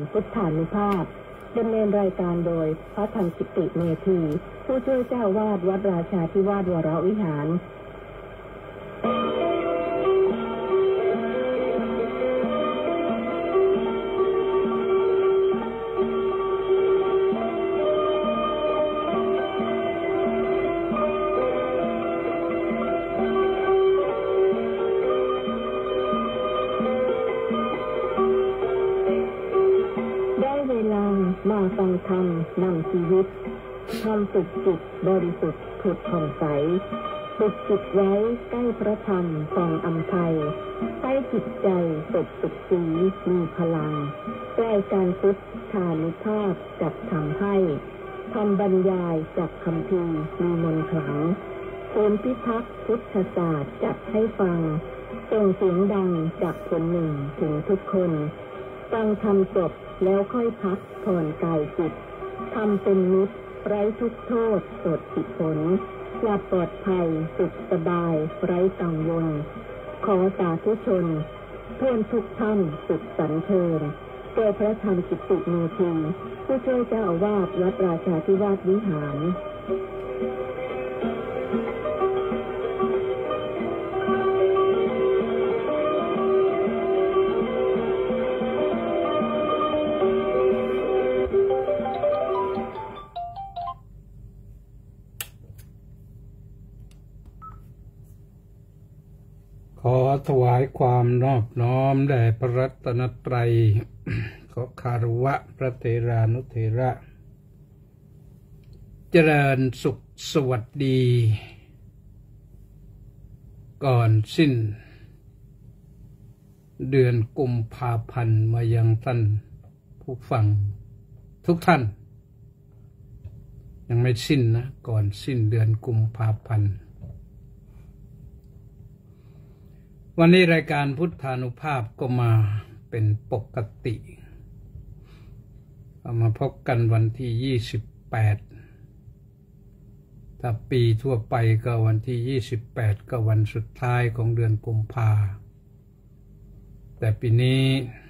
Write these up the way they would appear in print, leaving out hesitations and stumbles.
พุทธานุภาพดำเนินรายการโดยพระธรรมกิติเมธีผู้ช่วยเจ้าวาดวัดราชาธิวาสวรวิหารมาฟังธรรมนำชีวิตทำฝึกจิตบริสุทธิ์ผุดผ่องใสฝึกจิตไว้ใกล้พระธรรมส่องอำไพให้จิตใจสดสุขสีมีพลังใกล้การพุทธานุภาพจับทำให้ทำบรรยายจากคำพีมีมนต์ขลังศูนย์พิทักษ์พุทธศาสตร์จัดให้ฟังส่งเสียงดังจากคนหนึ่งถึงทุกคนฟังธรรมจบแล้วค่อยพักผ่อนกายจิตทำเป็นมิตรไร้ทุกโทษสดผิดผลหลับปลอดภัยสุขสบายไร้กังวลขอสาธุชนเพื่อนทุกท่านสุขสันเทินแก่พระธรรมกิติเมธีผู้ช่วยเจ้าอาวาสวัดราชาธิวาสวิหารขอถวายความนอบน้อมแด่พระรัตนตรัย ขอคารวะพระเถรานุเถระเจริญสุขสวัสดีก่อนสิ้นเดือนกุมภาพันธ์มายังท่านผู้ฟังทุกท่านยังไม่สิ้นนะก่อนสิ้นเดือนกุมภาพันธ์วันนี้รายการพุทธานุภาพก็มาเป็นปกติมาพบกันวันที่28ถ้าปีทั่วไปก็วันที่28ก็วันสุดท้ายของเดือนกุมภาแต่ปีนี้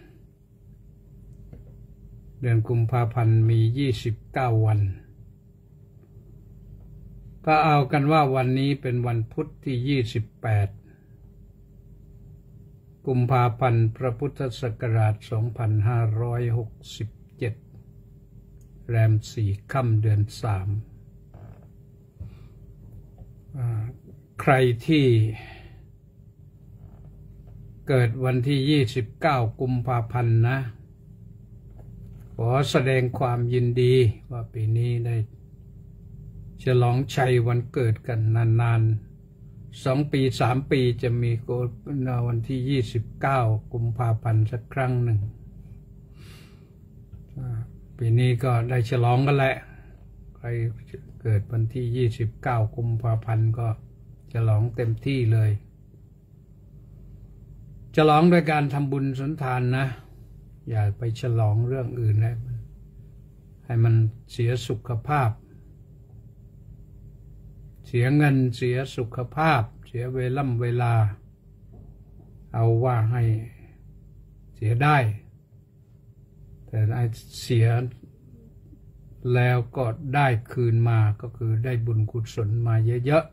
เดือนกุมภาพันธ์มี29วันก็เอากันว่าวันนี้เป็นวันพุธที่28กุมภาพันธ์พระพุทธศักราช2567แรม4ค่ำเดือน3ใครที่เกิดวันที่29กุมภาพันธ์นะขอแสดงความยินดีว่าปีนี้ได้ฉลองชัยวันเกิดกันนานๆ2 ปี3 ปีจะมีวันที่29กุมภาพันธ์สักครั้งหนึ่งปีนี้ก็ได้ฉลองกันแหละใครเกิดวันที่29กุมภาพันธ์ก็ฉลองเต็มที่เลยฉลองด้วยการทำบุญสุนทานนะอย่าไปฉลองเรื่องอื่นเลยให้มันเสียสุขภาพเสียเงินเสียสุขภาพเสียเวลาเอาว่าให้เสียได้แต่ไอ้เสียแล้วก็ได้คืนมาก็คือได้บุญกุศลมาเยอะ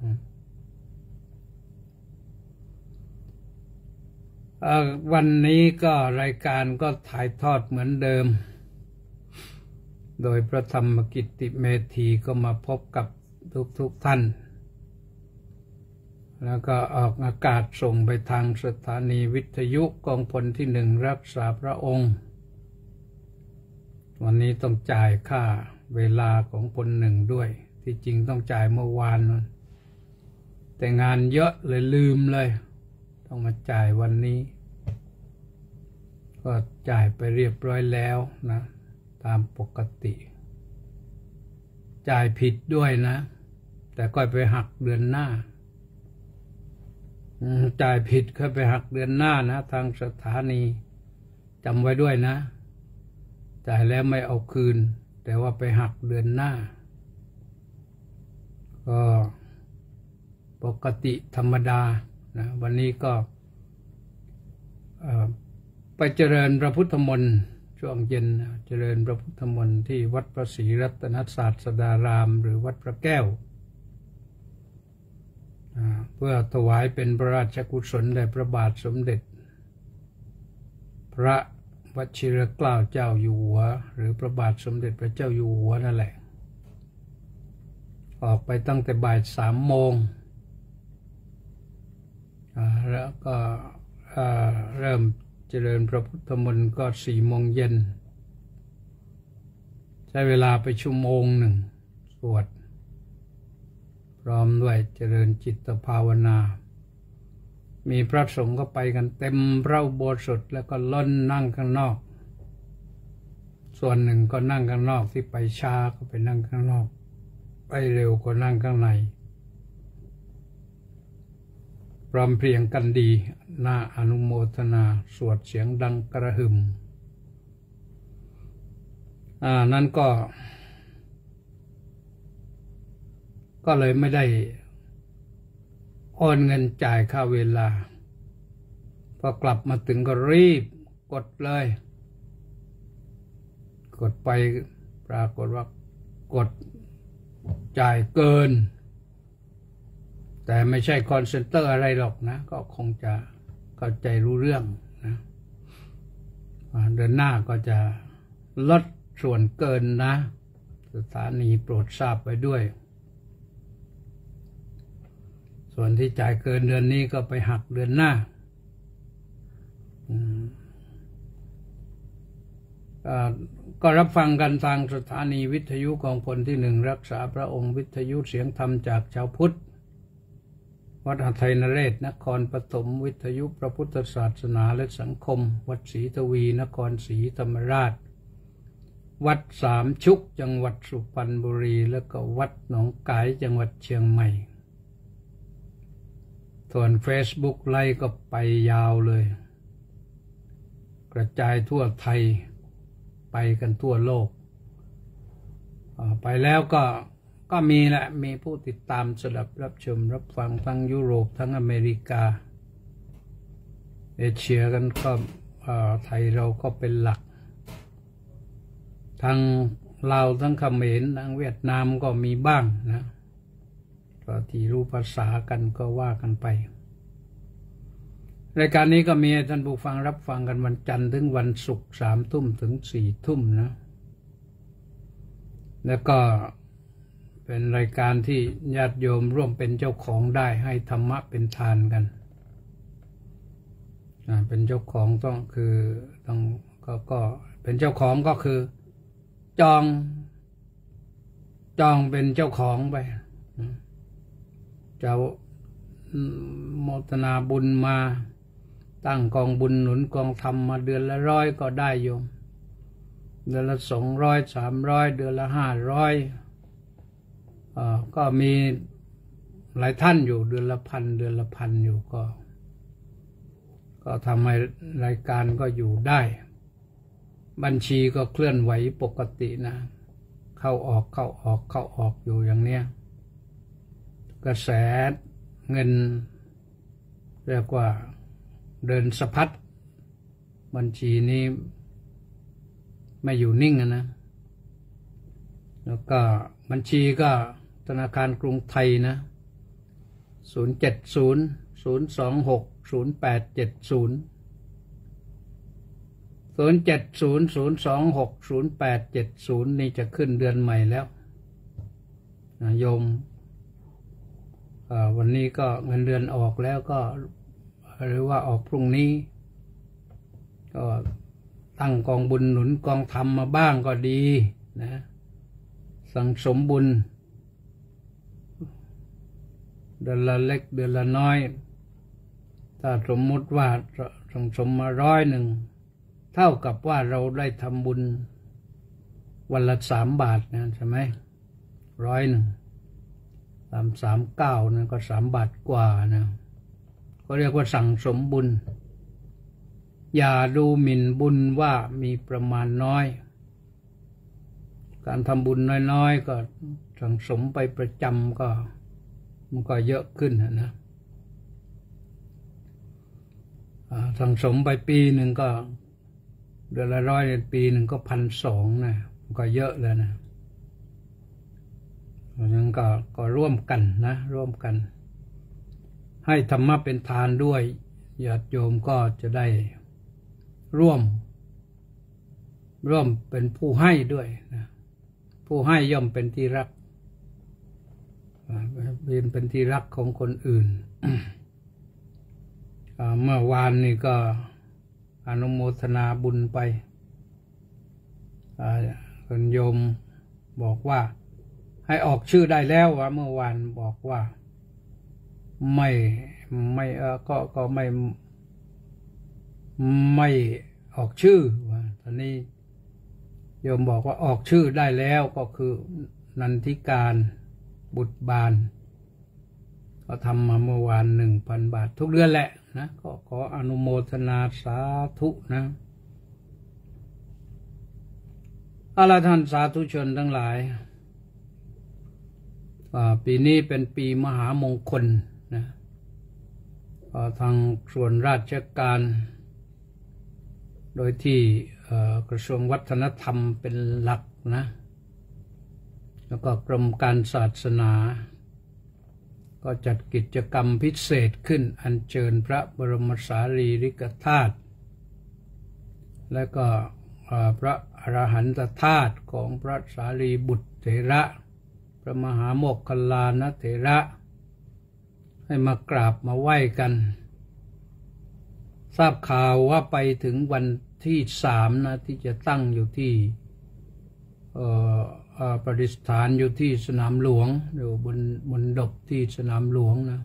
ๆวันนี้ก็รายการก็ถ่ายทอดเหมือนเดิมโดยพระธรรมกิติเมธีก็มาพบกับทุกท่านแล้วก็ออกอากาศส่งไปทางสถานีวิทยุกองพลที่1รักษาพระองค์วันนี้ต้องจ่ายค่าเวลาของพล1ด้วยที่จริงต้องจ่ายเมื่อวานแต่งานเยอะเลยลืมเลยต้องมาจ่ายวันนี้ก็จ่ายไปเรียบร้อยแล้วนะตามปกติจ่ายผิดด้วยนะแต่ก็ไปหักเดือนหน้าจ่ายผิดก็ไปหักเดือนหน้านะทางสถานีจำไว้ด้วยนะจ่ายแล้วไม่เอาคืนแต่ว่าไปหักเดือนหน้าก็ปกติธรรมดานะวันนี้ก็ไปเจริญพระพุทธมนต์ช่วงเย็นเจริญพระพุทธมนต์ที่วัดพระศรีรัตนศาสดารามหรือวัดพระแก้วเพื่อถวายเป็นพระราชกุศลแด่พระบาทสมเด็จพระวชิรเกล้าเจ้าอยู่หัวหรือพระบาทสมเด็จพระเจ้าอยู่หัวนั่นแหละออกไปตั้งแต่บ่าย3 โมงแล้วก็เริ่มเจริญพระพุทธมนต์ก็4 โมงเย็นใช้เวลาไป1 ชั่วโมงสวดพร้อมด้วยเจริญจิตภาวนามีพระสงฆ์ก็ไปกันเต็มพระอุโบสถแล้วก็ล้นนั่งข้างนอกส่วนหนึ่งก็นั่งข้างนอกที่ไปช้าก็ไปนั่งข้างนอกไปเร็วก็นั่งข้างในพร้อมเพรียงกันดีน่าอนุโมทนาสวดเสียงดังกระหึ่มนั่นก็เลยไม่ได้โอนเงินจ่ายค่าเวลาพอกลับมาถึงก็รีบกดเลยกดไปปรากฏว่ากดจ่ายเกินแต่ไม่ใช่คอนเซ็นเตอร์อะไรหรอกนะก็คงจะเข้าใจรู้เรื่องนะเดือนหน้าก็จะลดส่วนเกินนะสถานีโปรดทราบไว้ด้วยส่วนที่จ่ายเกินเดือนนี้ก็ไปหักเดือนหน้าก็รับฟังกันทางสถานีวิทยุกองพลที่1รักษาพระองค์วิทยุเสียงธรรมจากชาวพุทธวัดหทัยนเรศนครปฐมวิทยุพระพุทธศาสนาและสังคมวัดศรีทวีนครศรีธรรมราชวัดสามชุกจังหวัดสุพรรณบุรีแล้วก็วัดหนองกายจังหวัดเชียงใหม่ส่วน Facebook ไลฟ์ก็ไปยาวเลยกระจายทั่วไทยไปกันทั่วโลกไปแล้วก็มีแหละมีผู้ติดตามสดับรับชมรับฟังทั้งยุโรปทั้งอเมริกาเอเชียกันก็ไทยเราก็เป็นหลักทั้งลาวทั้งเขมรทั้งเวียดนามก็มีบ้างนะก็ที่รู้ภาษากันก็ว่ากันไปรายการนี้ก็มีให้ท่านผู้ฟังรับฟังกันวันจันทร์ถึงวันศุกร์3 ทุ่มถึง4 ทุ่มนะแล้วก็เป็นรายการที่ญาติโยมร่วมเป็นเจ้าของได้ให้ธรรมะเป็นทานกันเป็นเจ้าของต้องก็เป็นเจ้าของก็คือจองเป็นเจ้าของไปจะโมทนาบุญมาตั้งกองบุญหนุนกองธรรมมาเดือนละ100ก็ได้โยมเดือนละ200 300เดือนละ500ก็มีหลายท่านอยู่เดือนละพันอยู่ก็ทำให้รายการก็อยู่ได้บัญชีก็เคลื่อนไหวปกตินะเข้าออกอยู่อย่างเนี้ยกระแสเงินเรียกว่าเดินสะพัดบัญชีนี้ไม่อยู่นิ่งนะแล้วก็บัญชีก็ธนาคารกรุงไทยนะ070-026-0870 070-026-0870นี่จะขึ้นเดือนใหม่แล้วโยมวันนี้ก็เงินเดือนออกแล้วก็หรือว่าออกพรุ่งนี้ก็ตั้งกองบุญหนุนกองธรรมมาบ้างก็ดีนะสั่งสมบุญเดือนละเล็กเดือนละน้อยถ้าสมมุติว่าสั่งสมมา100เท่ากับว่าเราได้ทำบุญวันละ3 บาทนะใช่ไหม100 339นะก็3 บาทกว่านะก็เรียกว่าสั่งสมบุญอย่าดูหมิ่นบุญว่ามีประมาณน้อยการทำบุญน้อยๆก็สั่งสมไปประจำก็มันก็เยอะขึ้นนะสั่งสมไปปีหนึ่งก็เดือนละ100ในปีหนึ่งก็1,200นะก็เยอะแล้วนะเพราะฉะนั้นก็ร่วมกันนะร่วมกันให้ธรรมะเป็นทานด้วยญาติโยมก็จะได้ร่วมเป็นผู้ให้ด้วยนะผู้ให้ย่อมเป็นที่รักเป็นที่รักของคนอื่น เมื่อวานนี้ก็อนุโมทนาบุญไปคุณโยมบอกว่าให้ออกชื่อได้แล้วว่าเมื่อวานบอกว่าไม่ก็ไม่ออกชื่อว่าตอนนี้โยมบอกว่าออกชื่อได้แล้วก็คือนันทิการบุตรบานก็ทำมาเมื่อวาน 1,000 บาททุกเดือนแหละนะก็ขออนุโมทนาสาธุนะอาลาท่านสาธุชนทั้งหลายปีนี้เป็นปีมหามงคลนะทางส่วนราชการโดยที่กระทรวงวัฒนธรรมเป็นหลักนะแล้วก็กรมการศาสนาก็จัดกิจกรรมพิเศษขึ้นอัญเชิญพระบรมสารีริกธาตุและก็พระอรหันตธาตุของพระสารีบุตรเถระพระมหาโมคคัลลานเถระให้มากราบมาไหว้กันทราบข่าวว่าไปถึงวันที่3นะที่จะตั้งอยู่ที่ประดิษฐานอยู่ที่สนามหลวงอยู่บนมณฑปที่สนามหลวงนะ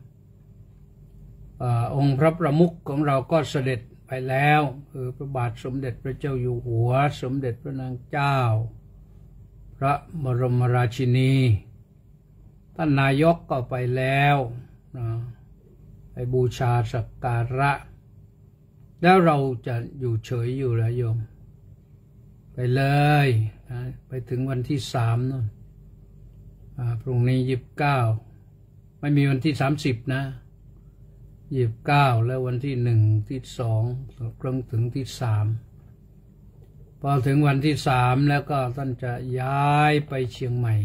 องค์พระประมุขของเราก็เสด็จไปแล้วคือพระบาทสมเด็จพระเจ้าอยู่หัวสมเด็จพระนางเจ้าพระบรมราชินีท่านนายกก็ไปแล้วนะไปบูชาสักการะแล้วเราจะอยู่เฉยอยู่แล้วโยมไปเลยนะไปถึงวันที่3นู่นพรุ่งนี้29ไม่มีวันที่30นะ29แล้ววันที่1ที่2กลางถึงที่3พอถึงวันที่3แล้วก็ท่านจะย้ายไปเชียงใหม่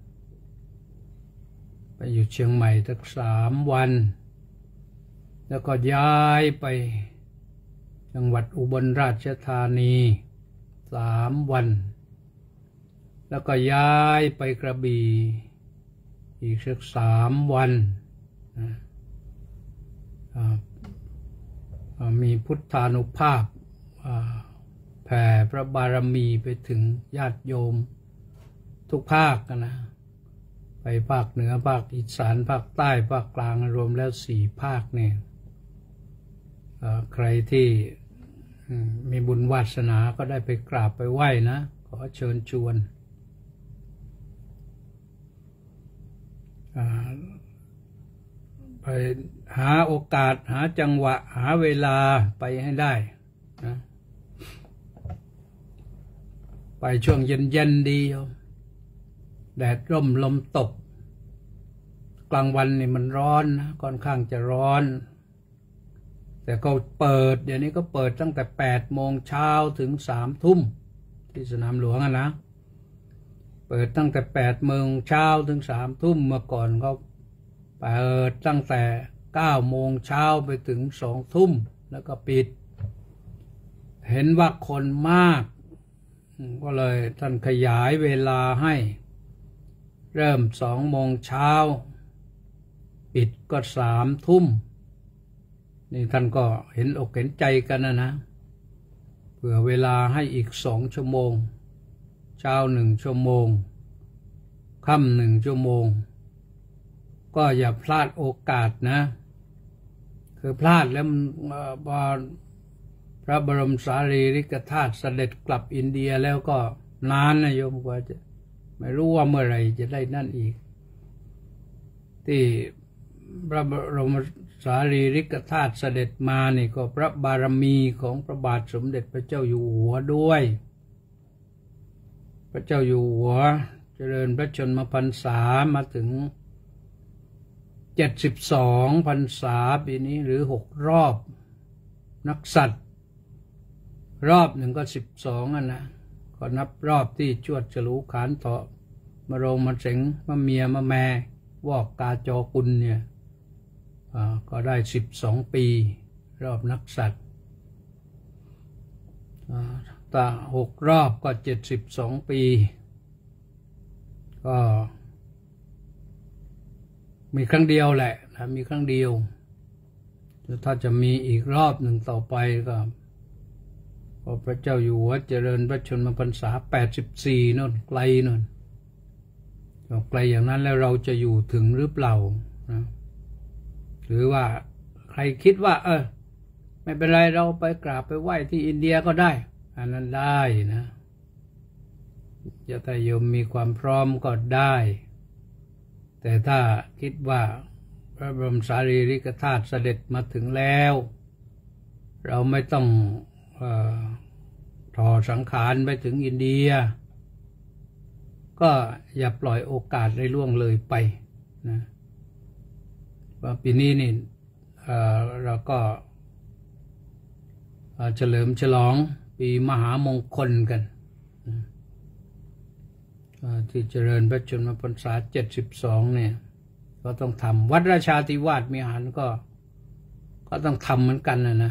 ไปอยู่เชียงใหม่สัก3 วันแล้วก็ย้ายไปจังหวัดอุบลราชธานี3 วันแล้วก็ย้ายไปกระบี่อีกสัก3 วันมีพุทธานุภาพแผ่พระบารมีไปถึงญาติโยมทุกภาคนะไปภาคเหนือภาคอีสานภาคใต้ภาคกลางรวมแล้ว4 ภาคเนี่ยใครที่มีบุญวาสนาก็ได้ไปกราบไปไหว้นะขอเชิญชวนไปหาโอกาสหาจังหวะหาเวลาไปให้ได้นะไปช่วงเย็นๆดีแดดร่มลมตกกลางวันนี่มันร้อนนะค่อนข้างจะร้อนแต่ก็เปิดเดี๋ยวนี้ก็เปิดตั้งแต่8 โมงเช้าถึง3 ทุ่มที่สนามหลวงนะเปิดตั้งแต่8 โมงเช้าถึง3 ทุ่มเมื่อก่อนเขาเปิดตั้งแต่9 โมงเช้าไปถึง2 ทุ่มแล้วก็ปิดเห็นว่าคนมากก็เลยท่านขยายเวลาให้เริ่ม2 โมงเช้าปิดก็3 ทุ่มนี่ท่านก็เห็นอกเห็นใจกันนะเผื่อเวลาให้อีก2 ชั่วโมงเช้า1 ชั่วโมงค่ำ1 ชั่วโมงก็อย่าพลาดโอกาสนะคือพลาดแล้วพระบรมสารีริกธาตุเสด็จกลับอินเดียแล้วก็นานนะโยมกว่าจะไม่รู้ว่าเมื่อไหร่จะได้นั่นอีกที่พระบรมสารีริกธาตุเสด็จมานี่ก็พระบารมีของพระบาทสมเด็จพระเจ้าอยู่หัวด้วยพระเจ้าอยู่หัวเจริญพระชนมพรรษามาถึง72 พรรษาปีนี้หรือ6 รอบนักสัตว์รอบหนึ่งก็12นะก็นับรอบที่จวดฉลูขานเถาะมาโรงมาเสงมาเมียมาแม่วอกกาจอกุลเนี่ยก็ได้12 ปีรอบนักสัตว์ถ้า6 รอบก็72 ปีก็มีครั้งเดียวแหละนะมีครั้งเดียวถ้าจะมีอีกรอบหนึ่งต่อไปก็พระเจ้าอยู่หัวเจริญพระชนมพรรษา84นั่นไกลนั่นไกลอย่างนั้นแล้วเราจะอยู่ถึงหรือเปล่านะหรือว่าใครคิดว่าไม่เป็นไรเราไปกราบไปไหว้ที่อินเดียก็ได้อันนั้นได้นะจะถ้าโยมมีความพร้อมก็ได้แต่ถ้าคิดว่าพระบรมสารีริกธาตุเสด็จมาถึงแล้วเราไม่ต้องถอสังขารไปถึงอินเดียก็อย่าปล่อยโอกาสได้ล่วงเลยไปนะว่าปีนี้นี่เราก็เฉลิมฉลองปีมหามงคลกันที่เจริญพระชนมพรรษา72เนี่ยก็ต้องทำวัดราชาธิวาสมีหันก็ต้องทำเหมือนกันนะ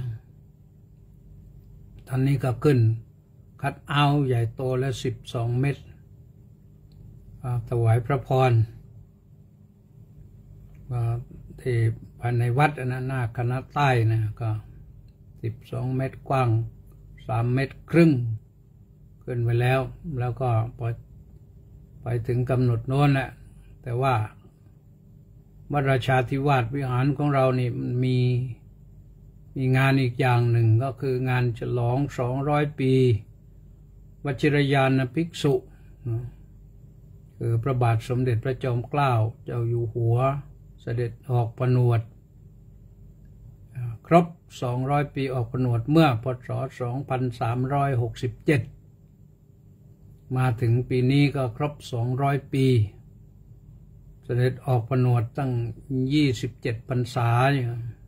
ตอนนี้ก็ขึ้นคัดเอาใหญ่โตและ12 เมตรถวายพระพรที่ภายในวัดนะหน้าคณะใต้นะก็12 เมตรกว้าง3 เมตรครึ่งขึ้นไปแล้วก็พอไปถึงกำหนดโน้นแหละแต่ว่าวัดราชาธิวาสวิหารของเรานี่มันมีงานอีกอย่างหนึ่งก็คืองานฉลอง200 ปีวชิรยานภิกษุคือพระบาทสมเด็จพระจอมเกล้าเจ้าอยู่หัวเสด็จออกผนวดครบ200 ปีออกผนวดเมื่อพ.ศ. 2367มาถึงปีนี้ก็ครบ200 ปีเสด็จออกผนวดตั้ง27 พรรษาเนี่ย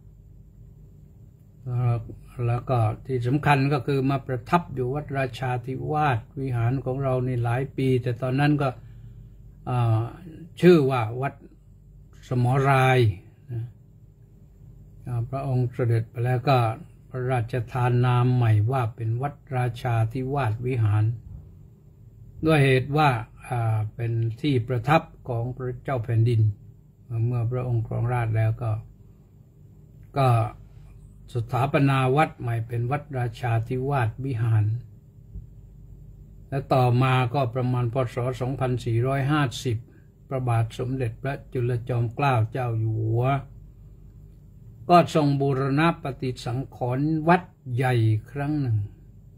แล้วก็ที่สำคัญก็คือมาประทับอยู่วัดราชาธิวาสวิหารของเรานี่หลายปีแต่ตอนนั้นก็ชื่อว่าวัดสมรายนะพระองค์เสด็จไปแล้วก็พระราชทานนามใหม่ว่าเป็นวัดราชาธิวาสวิหารด้วยเหตุว่าเป็นที่ประทับของพระเจ้าแผ่นดินเมื่อพระองค์ครองราชย์แล้วก็สถาปนาวัดใหม่เป็นวัดราชาธิวาสวิหารและต่อมาก็ประมาณพ.ศ. 2450พระบาทสมเด็จพระจุลจอมเกล้าเจ้าอยู่หัวก็ทรงบูรณปฏิสังขรณ์วัดใหญ่ครั้งหนึ่ง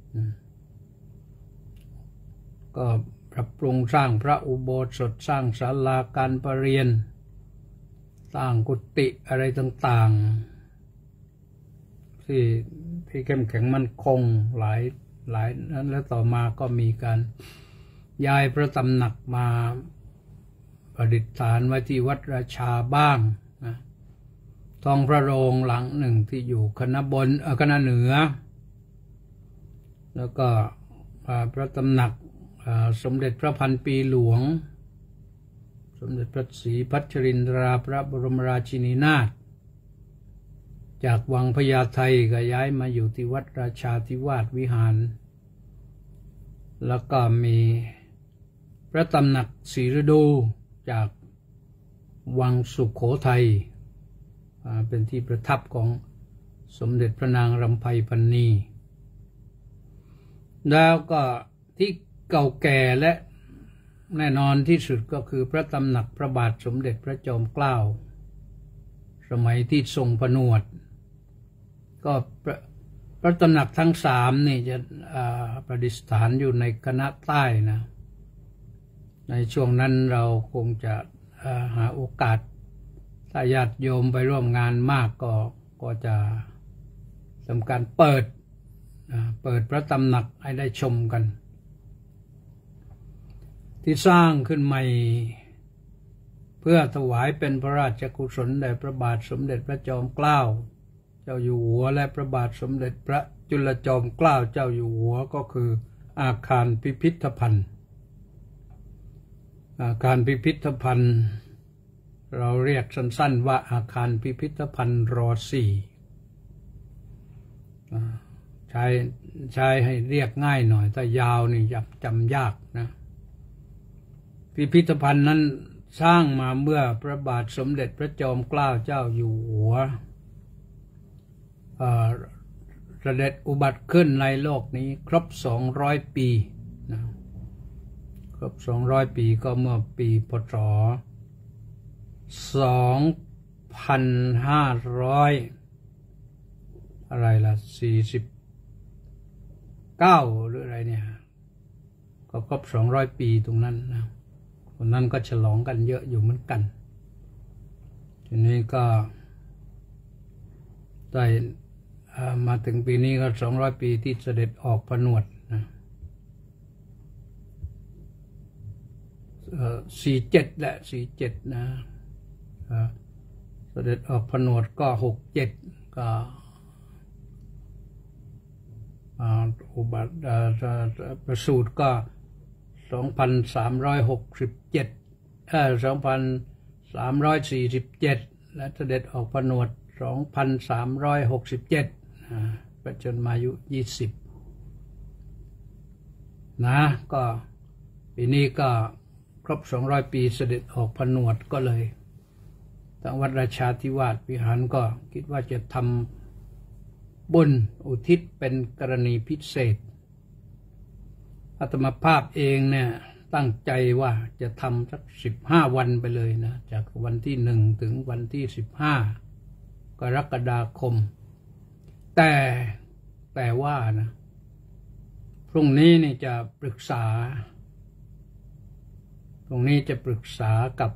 ก็ปรับปรุงสร้างพระอุโบสถสร้างศาลาการประเรียนสร้างกุฏิอะไรต่างๆที่เข้มแข็งมั่นคงหลายนั้นแล้วต่อมาก็มีการย้ายพระตำหนักมาประดิษฐานไว้ที่วัดราชาบ้างนะท้องพระโรงหลังหนึ่งที่อยู่คณะเหนือแล้วก็พระตำหนักสมเด็จพระพันปีหลวงสมเด็จพระศรีพัชรินทราพระบรมราชินีนาถจากวังพญาไทก็ย้ายมาอยู่ที่วัดราชาธิวาสวิหารแล้วก็มีพระตำหนักศรีฤดูจากวังสุโขทัยเป็นที่ประทับของสมเด็จพระนางรำไพพรรณีแล้วก็ที่เก่าแก่และแน่นอนที่สุดก็คือพระตำหนักพระบาทสมเด็จพระจอมเกล้าสมัยที่ทรงผนวดก็พระตำหนักทั้ง3นี่จะประดิษฐานอยู่ในคณะใต้นะในช่วงนั้นเราคงจะหาโอกาสถ้าญาติโยมไปร่วมงานมากก็จะทำการเปิดพระตำหนักให้ได้ชมกันที่สร้างขึ้นใหม่เพื่อถวายเป็นพระราชกุศลแด่พระบาทสมเด็จพระจอมเกล้าจ้าอยู่หัวและพระบาทสมเด็จพระจุลจอมเกล้าเจ้าอยู่หัวก็คืออาคารพิพิธภัณฑ์อาคารพิพิธภัณฑ์เราเรียกสั้นๆว่าอาคารพิพิธภัณฑ์ร.4 ใช้ให้เรียกง่ายหน่อยถ้ายาวนี่จำยากนะพิพิธภัณฑ์นั้นสร้างมาเมื่อพระบาทสมเด็จพระจอมเกล้าเจ้าอยู่หัวเสด็จอุบัติขึ้นในโลกนี้ครบ200 ปีนะครบ200 ปีก็เมื่อปีพ.ศ. 2500อะไรล่ะ49หรืออะไรเนี่ยก็ครบ200 ปีตรงนั้นนะคนนั้นก็ฉลองกันเยอะอยู่เหมือนกันทีนี้ก็ได้มาถึงปีนี้ก็200 ปีที่เสด็จออกผนวดนะ47และ47นะเสด็จออกผนวดก็67ก็อุบัติประสูติก็2367 2347และเสด็จออกผนวด2367ประจนมายุ20นะก็ปีนี้ก็ครบ200 ปีเสด็จออกผนวดก็เลยทางวัดราชาธิวาสวิหารก็คิดว่าจะทำบุญอุทิศเป็นกรณีพิเศษอาตมาภาพเองเนี่ยตั้งใจว่าจะทำสัก15 วันไปเลยนะจากวันที่1ถึงวันที่15กรกฎาคมแต่ว่านะพรุ่งนี้นี่จะปรึกษากับ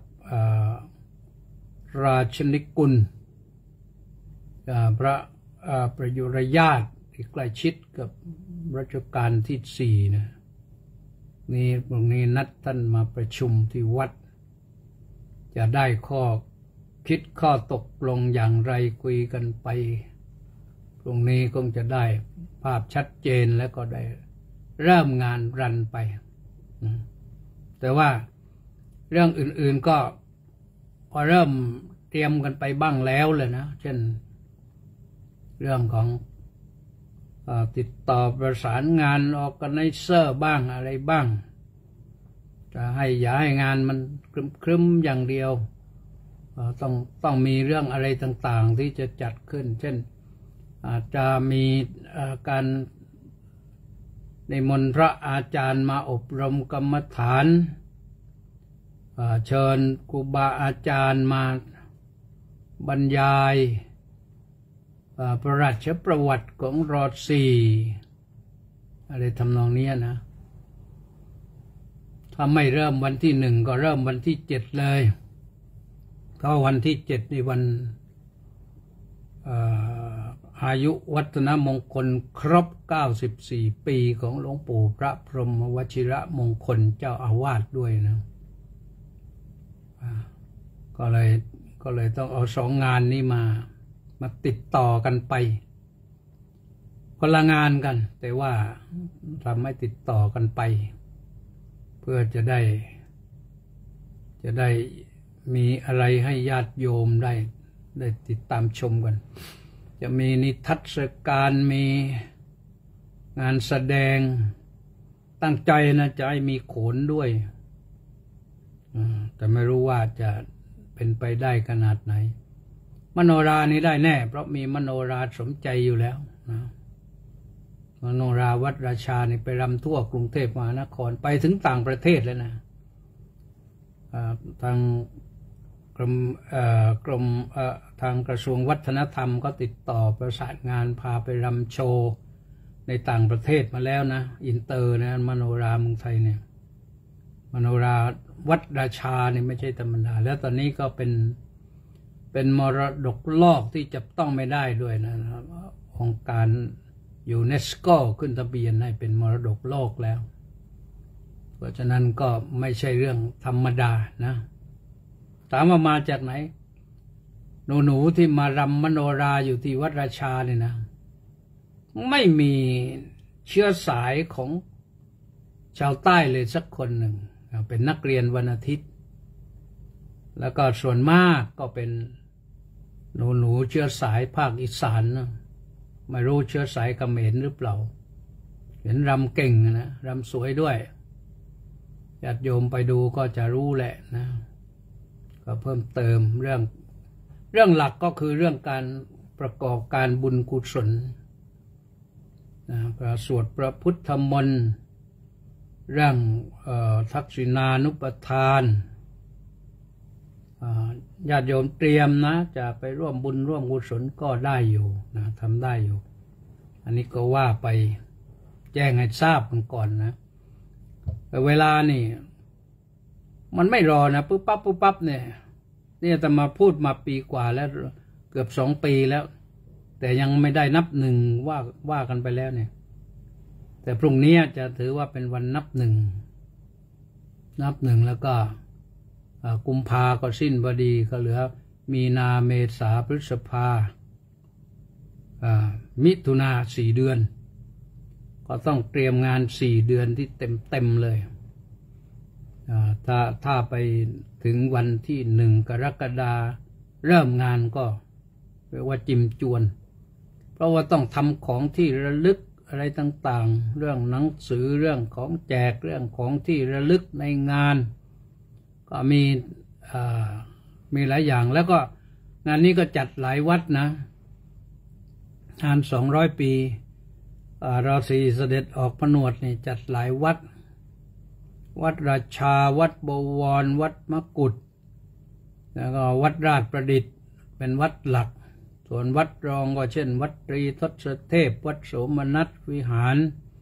ราชนิกุลพระประยุรญาติที่ใกล้ชิดกับรัชกาลที่4นะนี่พรุ่งนี้นัดท่านมาประชุมที่วัดจะได้ข้อคิดข้อตกลงอย่างไรคุยกันไปพรุ่งนี้คงจะได้ภาพชัดเจนแล้วก็ได้เริ่มงานรันไปแต่ว่าเรื่องอื่นๆก็พอเริ่มเตรียมกันไปบ้างแล้วเลยนะเช่นเรื่องของติดต่อประสานงานออร์แกไนเซอร์บ้างอะไรบ้างจะอย่าให้งานมันครึ้มอย่างเดียวต้องมีเรื่องอะไรต่างๆที่จะจัดขึ้นเช่นอาจจะมีการนิมนต์พระอาจารย์มาอบรมกรรมฐานเชิญครูบาอาจารย์มาบรรยายพระราชประวัติของรอ.4อะไรทำนองนี้นะถ้าไม่เริ่มวันที่1ก็เริ่มวันที่7เลยเพราะวันที่7ในวันอายุวัฒนมงคลครบ94 ปีของหลวงปู่พระพรหมวชิระมงคลเจ้าอาวาสด้วยนะก็เลยต้องเอา2 งานนี้มาติดต่อกันไปคนละงานกันแต่ว่าทำให้ติดต่อกันไปเพื่อจะได้มีอะไรให้ญาติโยมได้ติดตามชมกันจะมีนิทรรศการมีงานแสดงตั้งใจนะจะให้มีโขนด้วยแต่ไม่รู้ว่าจะเป็นไปได้ขนาดไหนมโนรานี้ได้แน่เพราะมีมโนราสมใจอยู่แล้วนะมโนราวัดราชานี่ไปรำทั่วกรุงเทพมหานครไปถึงต่างประเทศแล้วนะทางทางกระทรวงวัฒนธรรมก็ติดต่อประสานงานพาไปรำโชว์ในต่างประเทศมาแล้วนะอินเตอร์นะมโนราเมืองไทยเนี่ยมโนราวัดราชาเนี่ยไม่ใช่ธรรมดาแล้วตอนนี้ก็เป็นมรดกโลกที่จับต้องไม่ได้ด้วยนะครับองค์การยูเนสโกขึ้นทะเบียนให้เป็นมรดกโลกแล้วเพราะฉะนั้นก็ไม่ใช่เรื่องธรรมดานะถามว่ามาจากไหนโนหนูที่มารำมโนราอยู่ที่วัดราชาเนี่ยนะไม่มีเชื้อสายของชาวใต้เลยสักคนหนึ่งเป็นนักเรียนวันอาทิตย์แล้วก็ส่วนมากก็เป็นหนูเชื้อสายภาคอีสานนะไม่รู้เชื้อสายเขมรหรือเปล่าเห็นรำเก่งนะรำสวยด้วยญาติโยมไปดูก็จะรู้แหละนะก็เพิ่มเติมเรื่องหลักก็คือเรื่องการประกอบการบุญกุศลนะประสวดพระพุทธมนต์เรื่องทักษิณานุปทานญาติโยมเตรียมนะจะไปร่วมบุญร่วมกุศลก็ได้อยู่นะทำได้อยู่อันนี้ก็ว่าไปแจ้งให้ทราบกันก่อนนะแต่เวลานี่มันไม่รอนะปุ๊บปั๊บเนี่ยแต่มาพูดมาปีกว่าแล้วเกือบ2 ปีแล้วแต่ยังไม่ได้นับหนึ่งว่ากันไปแล้วเนี่ยแต่พรุ่งนี้จะถือว่าเป็นวันนับหนึ่งแล้วก็กุมภาก็สิ้นพอดีก็เหลือมีนาเมษาพฤษภามิถุนา4 เดือนก็ต้องเตรียมงาน4 เดือนที่เต็มเลยถ้าไปถึงวันที่1 กรกฎาคมเริ่มงานก็เรียกว่าจิ้มจวนเพราะว่าต้องทำของที่ระลึกอะไรต่างๆเรื่องหนังสือเรื่องของแจกเรื่องของที่ระลึกในงานก็มีหลายอย่างแล้วก็งานนี้ก็จัดหลายวัดนะงาน200 ปีราศีเสด็จออกผนวดนี่จัดหลายวัดราชาวัดบวรวัดมกุฏแล้วก็วัดราชประดิษฐ์เป็นวัดหลักส่วนวัดรองก็เช่นวัดตรีทศเทพวัดโสมนัสวิหาร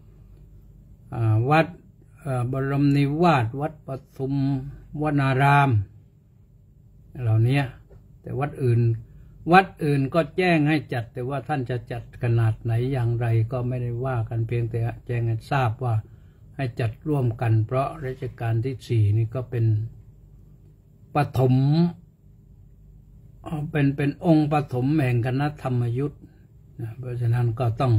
วัดบรมนิวาสวัดปทุมวนารามเหล่านี้แต่วัดอื่นก็แจ้งให้จัดแต่ว่าท่านจะจัดขนาดไหนอย่างไรก็ไม่ได้ว่ากันเพียงแต่แจ้งให้ทราบว่าให้จัดร่วมกันเพราะรัชกาลที่4นี่ก็เป็นปฐมเป็นองค์ปฐมแห่งคณะธรรมยุทธ์นะเพราะฉะนั้นก็ต้อง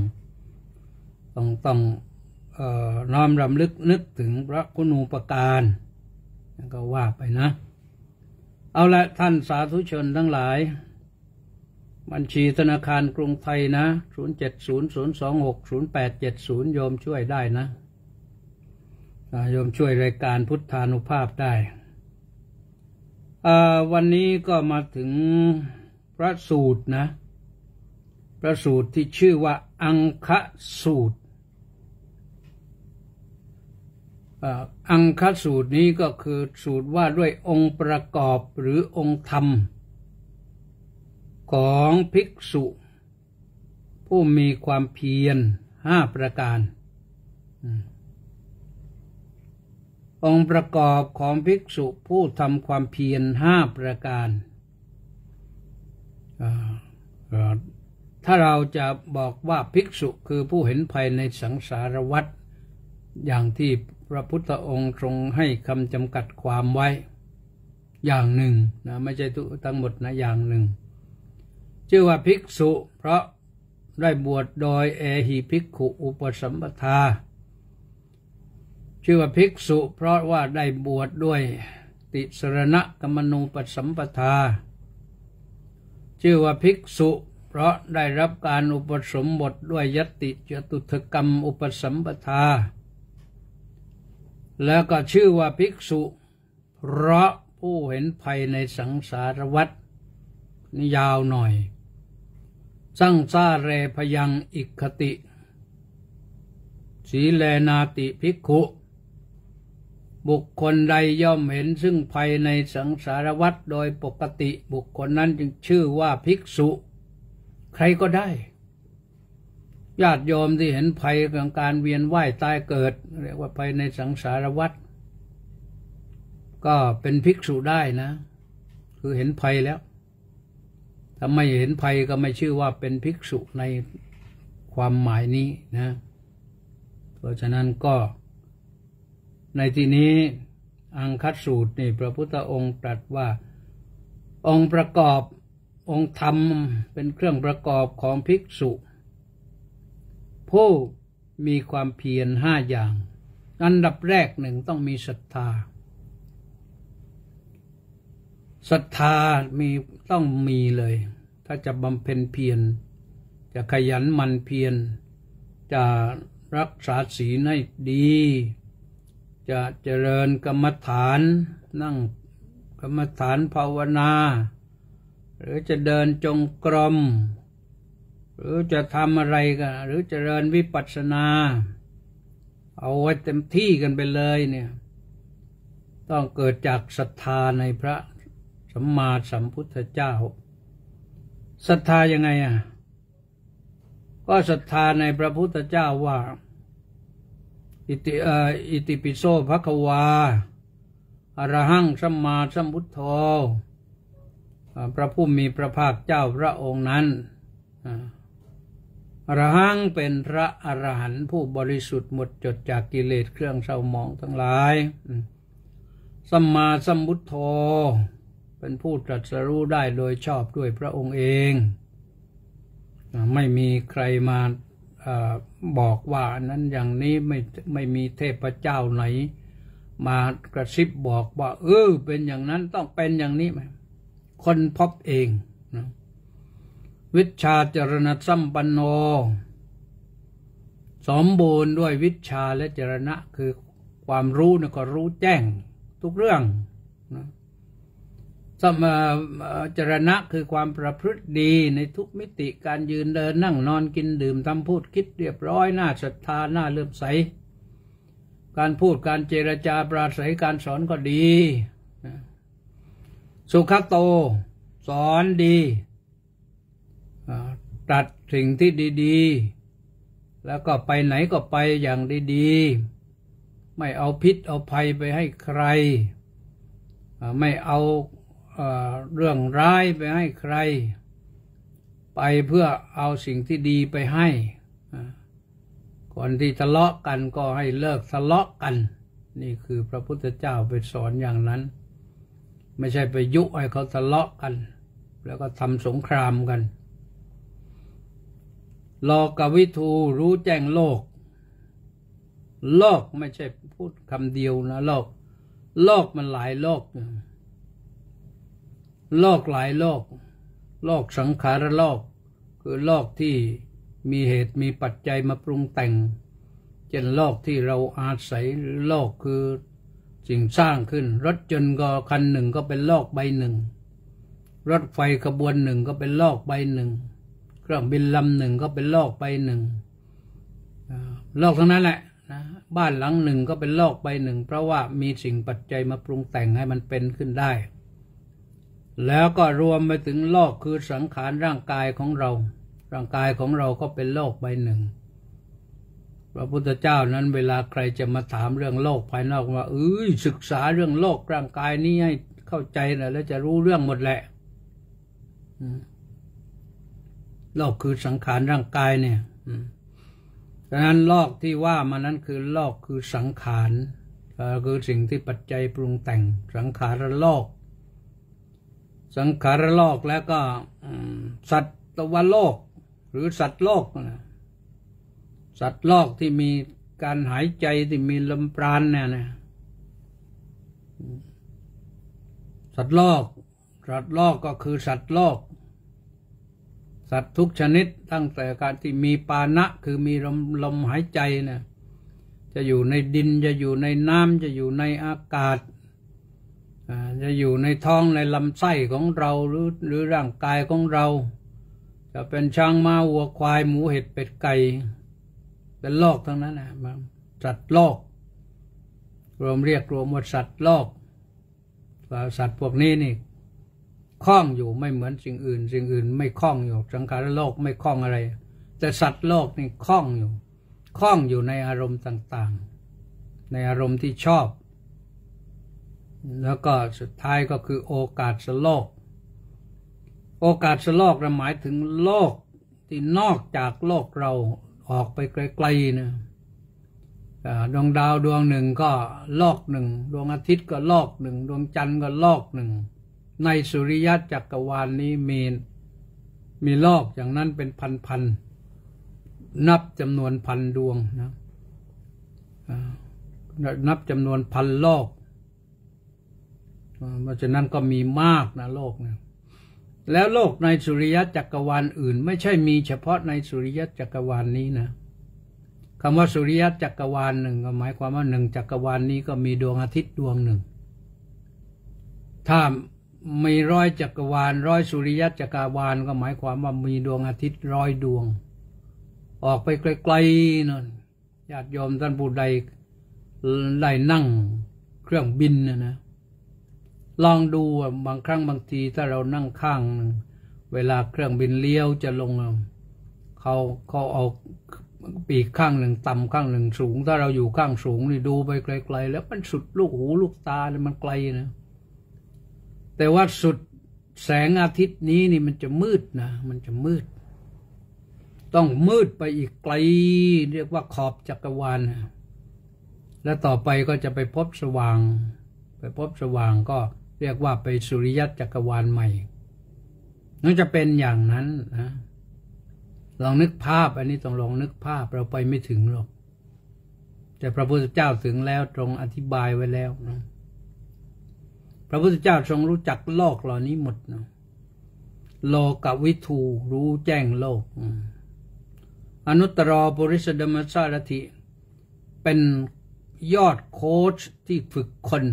น้อมรำลึกนึกถึงพระคุณูปการก็ว่าไปนะเอาละท่านสาธุชนทั้งหลายบัญชีธนาคารกรุงไทยนะ0700260870โยมช่วยได้นะโยมช่วยรายการพุทธานุภาพได้วันนี้ก็มาถึงพระสูตรนะพระสูตรที่ชื่อว่าอังคสูตรอังคสูตรนี้ก็คือสูตรว่าด้วยองค์ประกอบหรือองค์ธรรมของภิกษุผู้มีความเพียร5 ประการองค์ประกอบของภิกษุผู้ทำความเพียร5 ประการถ้าเราจะบอกว่าภิกษุคือผู้เห็นภัยในสังสารวัฏอย่างที่พระพุทธองค์ทรงให้คำจำกัดความไว้อย่างหนึ่งนะไม่ใช่ทั้งหมดนะอย่างหนึ่งชื่อว่าภิกษุเพราะได้บวชโดยเอหิภิกขุอุปสัมปทาชื่อว่าภิกษุเพราะว่าได้บวชด้วยติสรณกัมมนูปสัมปทาชื่อว่าภิกษุเพราะได้รับการอุปสมบทด้วยยติจตุถกรรมอุปสัมปทาแล้วก็ชื่อว่าภิกษุเพราะผู้เห็นภัยในสังสารวัฏนี่ยาวหน่อยสังสาเรพยังอิคติสีเลนาติภิกขุบุคคลใดย่อมเห็นซึ่งภัยในสังสารวัฏโดยปกติบุคคลนั้นจึงชื่อว่าภิกษุใครก็ได้ญาติโยมที่เห็นภัยของการเวียนว่ายตายเกิดเรียกว่าภัยในสังสารวัฏก็เป็นภิกษุได้นะคือเห็นภัยแล้วถ้าไม่เห็นภัยก็ไม่ชื่อว่าเป็นภิกษุในความหมายนี้นะเพราะฉะนั้นก็ในที่นี้อังคสูตรนี่พระพุทธองค์ตรัสว่าองค์ประกอบองค์ธรรมเป็นเครื่องประกอบของภิกษุผู้มีความเพียร5 อย่างอันดับแรกหนึ่งต้องมีศรัทธาศรัทธาต้องมีเลยถ้าจะบำเพ็ญเพียรจะขยันหมั่นเพียรจะรักษาศีลให้ดีจะเจริญกรรมฐานนั่งกรรมฐานภาวนาหรือจะเดินจงกรมหรือจะทำอะไรกันหรือเจริญวิปัสสนาเอาไว้เต็มที่กันไปเลยเนี่ยต้องเกิดจากศรัทธาในพระสัมมาสัมพุทธเจ้าศรัทธายังไงก็ศรัทธาในพระพุทธเจ้าว่าอิติปิโสภควาอรหังสัมมาสัมพุทโธพระผู้มีพระภาคเจ้าพระองค์นั้นอรหังเป็นพระอรหันต์ผู้บริสุทธิ์หมดจดจากกิเลสเครื่องเศร้าหมองทั้งหลายสัมมาสัมพุทโธเป็นผู้ตรัสรู้ได้โดยชอบด้วยพระองค์เองไม่มีใครมาบอกว่านั้นอย่างนี้ไม่มีเทพเจ้าไหนมากระซิบบอกว่าเป็นอย่างนั้นต้องเป็นอย่างนี้ไหมคนพบเองนะวิชชาจรณะสัมปันโนสมบูรณ์ด้วยวิชชาและจรณะคือความรู้เนี่ยก็รู้แจ้งทุกเรื่องนะจรณะคือความประพฤติดีในทุกมิติการยืนเดินนั่งนอนกินดื่มทำพูดคิดเรียบร้อยน่าศรัทธาน่าเลื่อมใสการพูดการเจรจาปราศัยการสอนก็ดีสุขโตสอนดีตรัสสิ่งที่ดีๆแล้วก็ไปไหนก็ไปอย่างดีๆไม่เอาพิษเอาภัยไปให้ใครไม่เอาเรื่องร้ายไปให้ใครไปเพื่อเอาสิ่งที่ดีไปให้ก่อนที่ทะเลาะกันก็ให้เลิกทะเลาะกันนี่คือพระพุทธเจ้าไปสอนอย่างนั้นไม่ใช่ไปยุให้เขาทะเลาะกันแล้วก็ทำสงครามกันโลกวิทูรู้แจ้งโลกโลกไม่ใช่พูดคำเดียวนะโลกมันหลายโลกโลกหลายโลกโลกสังขารโลกคือโลกที่มีเหตุมีปัจจัยมาปรุงแต่งเช่นโลกที่เราอาศัยหรือโลกคือสิ่งสร้างขึ้นรถยนต์ก็คันหนึ่งก็เป็นโลกใบหนึ่งรถไฟขบวนหนึ่งก็เป็นโลกใบหนึ่งเครื่องบินลำหนึ่งก็เป็นโลกใบหนึ่งโลกทั้งนั้นแหละนะบ้านหลังหนึ่งก็เป็นโลกใบหนึ่งเพราะว่ามีสิ่งปัจจัยมาปรุงแต่งให้มันเป็นขึ้นได้แล้วก็รวมไปถึงโลกคือสังขารร่างกายของเราร่างกายของเราก็เป็นโลกใบหนึ่งพระพุทธเจ้านั้นเวลาใครจะมาถามเรื่องโลกภายนอกว่าศึกษาเรื่องโลกร่างกายนี้ให้เข้าใจนะแล้วจะรู้เรื่องหมดแหละโลกคือสังขารร่างกายเนี่ยดังนั้นโลกที่ว่ามานั้นคือโลกคือสังขารคือสิ่งที่ปัจจัยปรุงแต่งสังขารโลกสังขารโลกแล้วก็สัตวโลกหรือสัตว์โลกสัตว์โลกที่มีการหายใจที่มีลมปราณเนี่ยนะสัตว์โลกก็คือสัตว์โลกสัตว์ทุกชนิดตั้งแต่การที่มีปานะคือมีลมหายใจเนี่ยจะอยู่ในดินจะอยู่ในน้ำจะอยู่ในอากาศจะอยู่ในท้องในลำไส้ของเราหรือร่างกายของเราจะเป็นช้างม้าวัวควายหมูเห็ดเป็ดไก่เป็นโลกทั้งนั้นนะสัตว์โลกเรียกรวมว่าสัตว์โลกสัตว์พวกนี้นี่คล้องอยู่ไม่เหมือนสิ่งอื่นไม่คล้องอยู่สังขารโลกไม่คล้องอะไรแต่สัตว์โลกนี่คล้องอยู่ในอารมณ์ต่างๆในอารมณ์ที่ชอบแล้วก็สุดท้ายก็คือโอกาสโลกโอกาสโลกหมายถึงโลกที่นอกจากโลกเราออกไปไกลๆนะดวงดาวดวงหนึ่งก็โลกหนึ่งดวงอาทิตย์ก็โลกหนึ่งดวงจันทร์ก็โลกหนึ่งในสุริยะจักรวาลนี้มีมีโลกอย่างนั้นเป็นพันๆนับจำนวนพันดวงนะนับจำนวนพันโลกเพราะฉะนั้นก็มีมากนะโลกนะแล้วโลกในสุริยะจักรวาลอื่นไม่ใช่มีเฉพาะในสุริยะจักรวาลนี้นะคำว่าสุริยะจักรวาลหนึ่งก็หมายความว่าหนึ่งจักรวาลนี้ก็มีดวงอาทิตย์ดวงหนึ่งถ้ามี100จักรวาล100สุริยะจักรวาลก็หมายความว่ามีดวงอาทิตย์100ดวงออกไปไกลๆนั่นญาติโยมท่านผู้ใดได้นั่งเครื่องบินนะลองดูบางครั้งบางทีถ้าเรานั่งข้างเวลาเครื่องบินเลี้ยวจะลงเขาเอาปีกข้างหนึ่งต่ำข้างหนึ่งสูงถ้าเราอยู่ข้างสูงนี่ดูไปไกลๆแล้วมันสุดลูกหูลูกตาเลยมันไกลนะแต่ว่าสุดแสงอาทิตย์นี้นี่มันจะมืดนะมันจะมืดต้องมืดไปอีกไกลเรียกว่าขอบจักรวาลนะแล้วต่อไปก็จะไปพบสว่างก็เรียกว่าไปสุริยะจักรวาลใหม่นั่นจะเป็นอย่างนั้นนะลองนึกภาพอันนี้ต้องลองนึกภาพเราไปไม่ถึงหรอกแต่พระพุทธเจ้าถึงแล้วตรงอธิบายไว้แล้วนะพระพุทธเจ้าทรงรู้จักโลกเหล่านี้หมดนะโลกวิทูรู้แจ้งโลกอนุตตรปุริสธรรมสารถิเป็นยอดโค้ชที่ฝึกคน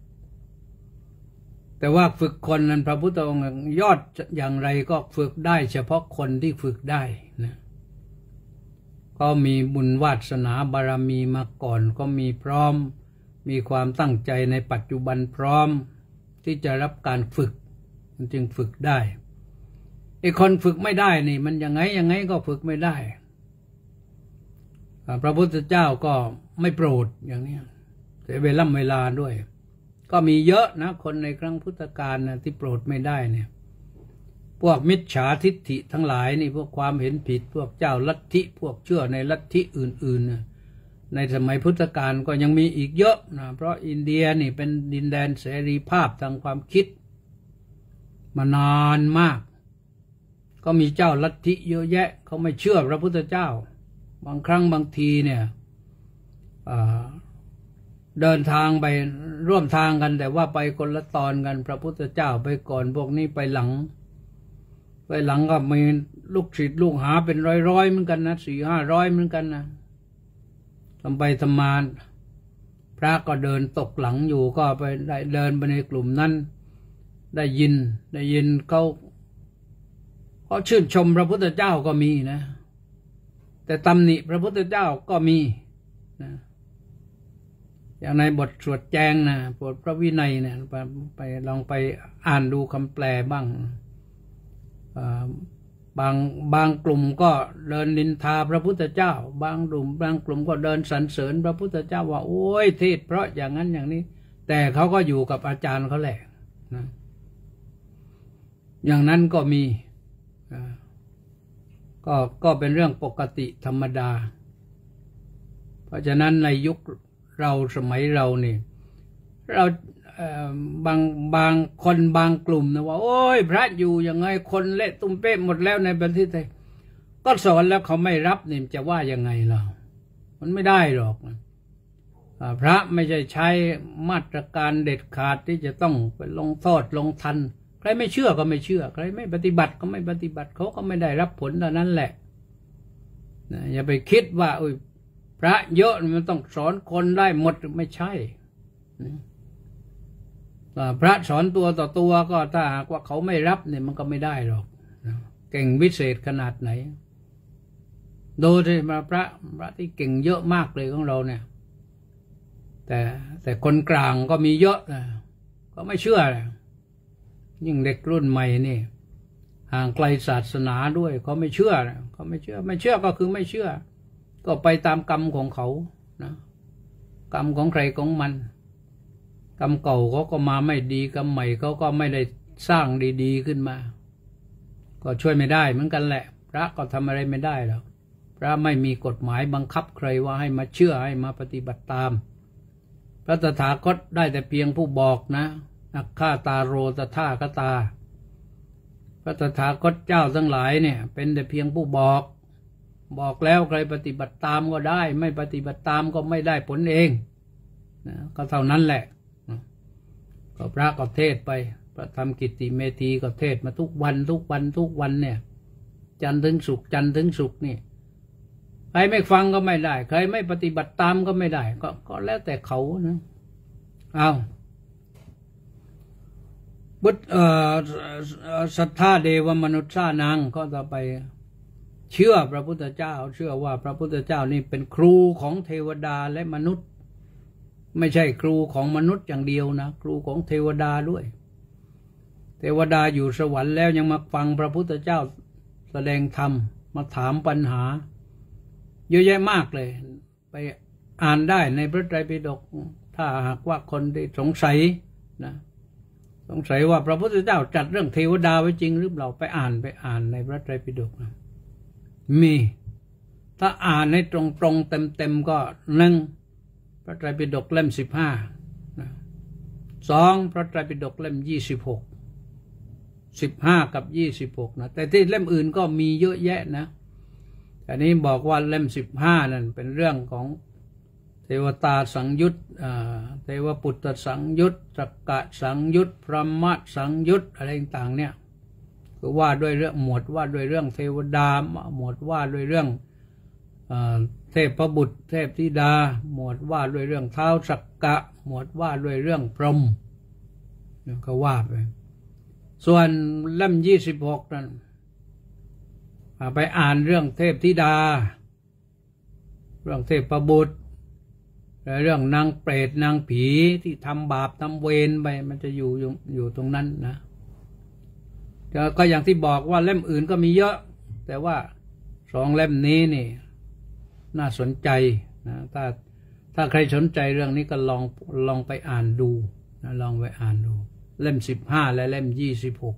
แต่ว่าฝึกคนนั้นพระพุทธองค์ยอดอย่างไรก็ฝึกได้เฉพาะคนที่ฝึกได้นะก็มีบุญวาสนาบารมีมาก่อนก็มีพร้อมมีความตั้งใจในปัจจุบันพร้อมที่จะรับการฝึกมันจึงฝึกได้ไอ้คนฝึกไม่ได้นี่มันยังไงก็ฝึกไม่ได้พระพุทธเจ้าก็ไม่โปรดอย่างนี้เสียเวลาด้วยก็มีเยอะนะคนในครั้งพุทธกาลนะที่โปรดไม่ได้เนี่ยพวกมิจฉาทิฏฐิทั้งหลายนี่พวกความเห็นผิดพวกเจ้าลัทธิพวกเชื่อในลัทธิอื่นๆในสมัยพุทธกาลก็ยังมีอีกเยอะนะเพราะอินเดียนี่เป็นดินแดนเสรีภาพทางความคิดมานานมากก็มีเจ้าลัทธิเยอะแยะเขาไม่เชื่อพระพุทธเจ้าบางครั้งบางทีเนี่ยเดินทางไปร่วมทางกันแต่ว่าไปคนละตอนกันพระพุทธเจ้าไปก่อนพวกนี้ไปหลังก็มีลูกศิษย์ลูกหาเป็นร้อยเหมือนกันนะ400-500เหมือนกันนะทำไปทำมาพระก็เดินตกหลังอยู่ก็ไปได้เดินไปในกลุ่มนั้นได้ยินเขาชื่นชมพระพุทธเจ้าก็มีนะแต่ตำหนิพระพุทธเจ้าก็มีนะอย่างในบทสวดแจงนะบทพระวินัยเนี่ยไปลองไปอ่านดูคำแปลบ้างบางกลุ่มก็เดินนินทาพระพุทธเจ้าบางกลุ่มก็เดินสรรเสริญพระพุทธเจ้าว่าโอ้ยเทศเพราะอย่างนั้นอย่างนี้แต่เขาก็อยู่กับอาจารย์เขาแหละนะอย่างนั้นก็มีก็เป็นเรื่องปกติธรรมดาเพราะฉะนั้นในยุคเราสมัยเรานี่เราบางคนบางกลุ่มนะว่าโอ้ยพระอยู่ยังไงคนเละตุ้มเป๊ะหมดแล้วในประเทศไทยก็สอนแล้วเขาไม่รับนี่จะว่ายังไงเรามันไม่ได้หรอกพระไม่ใช่ใช้มาตรการเด็ดขาดที่จะต้องไปลงโทษลงทันใครไม่เชื่อก็ไม่เชื่อใครไม่ปฏิบัติก็ไม่ปฏิบัติเขาก็ไม่ได้รับผลเท่านั้นแหละอย่าไปคิดว่าพระเยอะมันต้องสอนคนได้หมดไม่ใช่พระสอนตัวต่อตัวก็ถ้าหากว่าเขาไม่รับเนี่ยมันก็ไม่ได้หรอกเก่งวิเศษขนาดไหนโดยที่พระที่เก่งเยอะมากเลยของเราเนี่ยแต่คนกลางก็มีเยอะนะก็ไม่เชื่อเลยยิ่งเด็กรุ่นใหม่นี่ห่างไกลศาสนาด้วยเขาไม่เชื่อเขาไม่เชื่อก็คือไม่เชื่อก็ไปตามกรรมของเขานะกรรมของใครของมันกรรมเก่าเขาก็มาไม่ดีกรรมใหม่เขาก็ไม่ได้สร้างดีๆขึ้นมาก็ช่วยไม่ได้เหมือนกันแหละพระก็ทำอะไรไม่ได้หรอกพระไม่มีกฎหมายบังคับใครว่าให้มาเชื่อให้มาปฏิบัติตามพระตถาคตได้แต่เพียงผู้บอกนะนักฆ่าตาโรตถาคตาพระตถาคตเจ้าทั้งหลายเนี่ยเป็นแต่เพียงผู้บอกแล้วใครปฏิบัติตามก็ได้ไม่ปฏิบัติตามก็ไม่ได้ผลเองนะก็เท่านั้นแหละก็พระก็เทศไปพระธรรมกิตติเมธีก็เทศมาทุกวันเนี่ยจันทร์ถึงศุกร์นี่ใครไม่ฟังก็ไม่ได้ใครไม่ปฏิบัติตามก็ไม่ได้ก็แล้วแต่เขานะเอาบุตรศรัทธาเดวมนุษย์สานังก็ต่อไปเชื่อพระพุทธเจ้าเชื่อว่าพระพุทธเจ้านี่เป็นครูของเทวดาและมนุษย์ไม่ใช่ครูของมนุษย์อย่างเดียวนะครูของเทวดาด้วยเทวดาอยู่สวรรค์แล้วยังมาฟังพระพุทธเจ้าแสดงธรรมมาถามปัญหาเยอะแยะมากเลยไปอ่านได้ในพระไตรปิฎกถ้าหากว่าคนที่สงสัยนะสงสัยว่าพระพุทธเจ้าจัดเรื่องเทวดาไว้จริงหรือเปล่าไปอ่านในพระไตรปิฎกนะมีถ้าอ่านให้ตรงเต็มก็1พระไตรปิฎกเล่ม15นะ2พระไตรปิฎกเล่ม15กับ26นะแต่ที่เล่มอื่นก็มีเยอะแยะนะอันนี้บอกว่าเล่ม15นั่นเป็นเรื่องของเทวตาสังยุตเทวปุตตสังยุตสักกะสังยุตพรหมสังยุตอะไรต่างๆเนี่ยคือว่าด้วยเรื่องหมวดว่าด้วยเรื่องเทวดาหมวดว่าด้วยเรื่องเทพบุตรเทพธิดาหมวดว่าด้วยเรื่องเท้าสักกะหมวดว่าด้วยเรื่องพรหมก็ว่าไปส่วนเล่ม26นั้นไปอ่านเรื่องเทพธิดาเรื่องเทพบุตรเรื่องนางเปรตนางผีที่ทำบาปทำเวรไปมันจะอยู่ตรงนั้นนะก็อย่างที่บอกว่าเล่มอื่นก็มีเยอะแต่ว่า2เล่มนี้นี่น่าสนใจนะถ้าใครสนใจเรื่องนี้ก็ลองไปอ่านดูนะลองไปอ่านดูเล่ม15และเล่ม26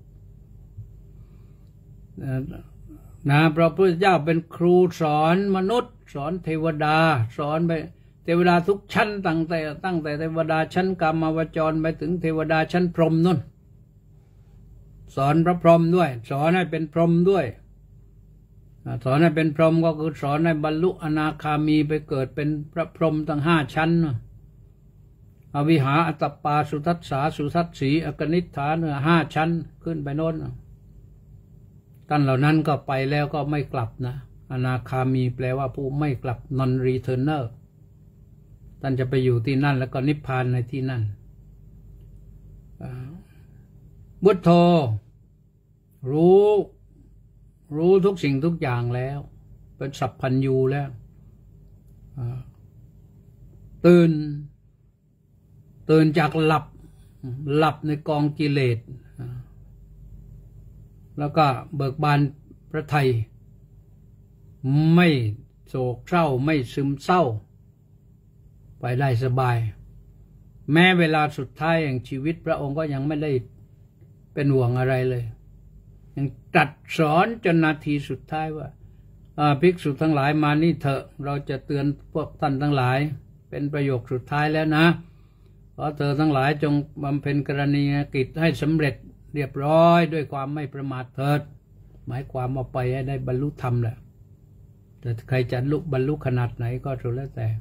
นะพระพุทธเจ้าเป็นครูสอนมนุษย์สอนเทวดาสอนไปเทวดาทุกชั้นตั้งแต่เทวดาชั้นกามาวจรไปถึงเทวดาชั้นพรหมนู่นสอนพระพรหมด้วยสอนให้เป็นพรหมด้วยสอนให้เป็นพรหมก็คือสอนให้บรรลุอนาคามีไปเกิดเป็นพระพรหมทั้ง5ชั้นอวิหาอัตตปาสุทัสสาสุทัสสีอกนิฏฐา5ชั้นขึ้นไปโน้นท่านเหล่านั้นก็ไปแล้วก็ไม่กลับนะอนาคามีแปลว่าผู้ไม่กลับ non returner ท่านจะไปอยู่ที่นั่นแล้วก็นิพพานในที่นั่นบุตโธรู้ทุกสิ่งทุกอย่างแล้วเป็นสัพพัญญูแล้วตื่นจากหลับในกองกิเลสแล้วก็เบิกบานพระทัยไม่โศกเศร้าไม่ซึมเศร้าไปได้สบายแม้เวลาสุดท้ายแห่งชีวิตพระองค์ก็ยังไม่ได้เป็นห่วงอะไรเลยยังตรัสสอนจนนาทีสุดท้ายว่าภิกษุทั้งหลายมานี่เถอะเราจะเตือนพวกท่านทั้งหลายเป็นประโยคสุดท้ายแล้วนะขอเธอทั้งหลายจงบำเพ็ญกรณียกิจให้สำเร็จเรียบร้อยด้วยความไม่ประมาทเถิดหมายความว่าไปให้ได้บรรลุธรรมแหละแต่ใครจะบรรลุขนาดไหนก็สุดแล้วแต่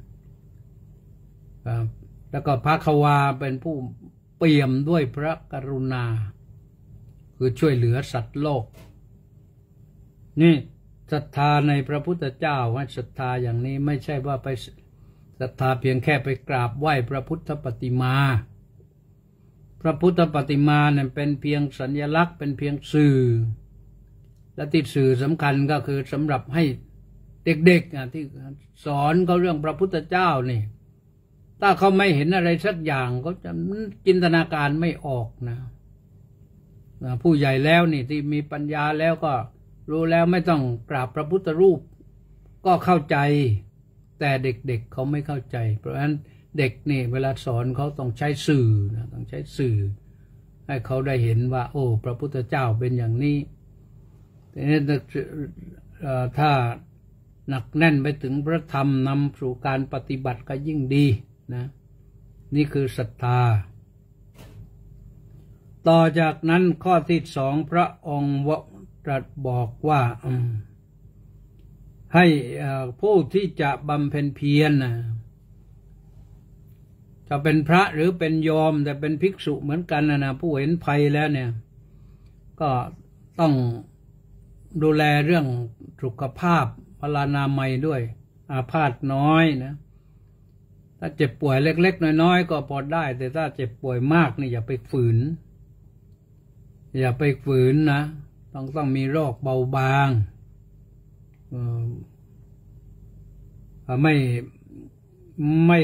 แล้วก็ภควาเป็นผู้เปี่ยมด้วยพระกรุณาคือช่วยเหลือสัตว์โลกนี่ศรัทธาในพระพุทธเจ้าว่าศรัทธาอย่างนี้ไม่ใช่ว่าไปศรัทธาเพียงแค่ไปกราบไหว้พระพุทธปฏิมาพระพุทธปฏิมาเนี่ยเป็นเพียงสัญลักษณ์เป็นเพียงสื่อและที่สื่อสำคัญก็คือสำหรับให้เด็กๆที่สอนเขาเรื่องพระพุทธเจ้านี่ถ้าเขาไม่เห็นอะไรสักอย่างเขาจะจินตนาการไม่ออกนะผู้ใหญ่แล้วนี่ที่มีปัญญาแล้วก็รู้แล้วไม่ต้องกราบพระพุทธรูปก็เข้าใจแต่เด็กๆเขาไม่เข้าใจเพราะฉะนั้นเด็กนี่เวลาสอนเขาต้องใช้สื่อนะต้องใช้สื่อให้เขาได้เห็นว่าโอ้พระพุทธเจ้าเป็นอย่างนี้แต่นี่ถ้าหนักแน่นไปถึงพระธรรมนำสู่การปฏิบัติก็ยิ่งดีนะนี่คือศรัทธาต่อจากนั้นข้อที่สองพระองค์ตรัสบอกว่าให้ผู้ที่จะบำเพ็ญเพียรจะเป็นพระหรือเป็นโยมแต่เป็นภิกษุเหมือนกันนะผู้เห็นภัยแล้วเนี่ยก็ต้องดูแลเรื่องสุขภาพพลานามัยด้วยอาพาธน้อยนะถ้าเจ็บป่วยเล็กๆน้อยๆก็พอได้แต่ถ้าเจ็บป่วยมากนี่อย่าไปฝืนนะต้องมีโรคเบาบางไม่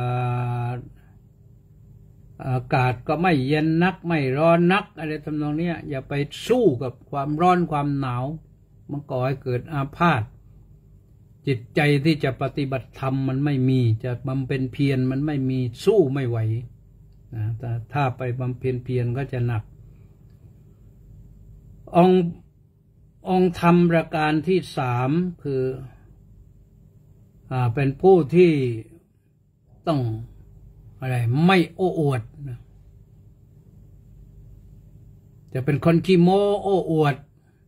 อากาศก็ไม่เย็นนักไม่ร้อนนักอะไรทำนองนี้อย่าไปสู้กับความร้อนความหนาวมันก่อให้เกิดอาพาธจิตใจที่จะปฏิบัติธรรมมันไม่มีจะบำเพ็ญเพียรมันไม่มีสู้ไม่ไหวนะแต่ถ้าไปบำเพ็ญเพียรก็จะหนักองค์ธรรมประการที่สามคือเป็นผู้ที่ต้องอะไรไม่โอ้อวดนะจะเป็นคนขี้โม้โอ้อวด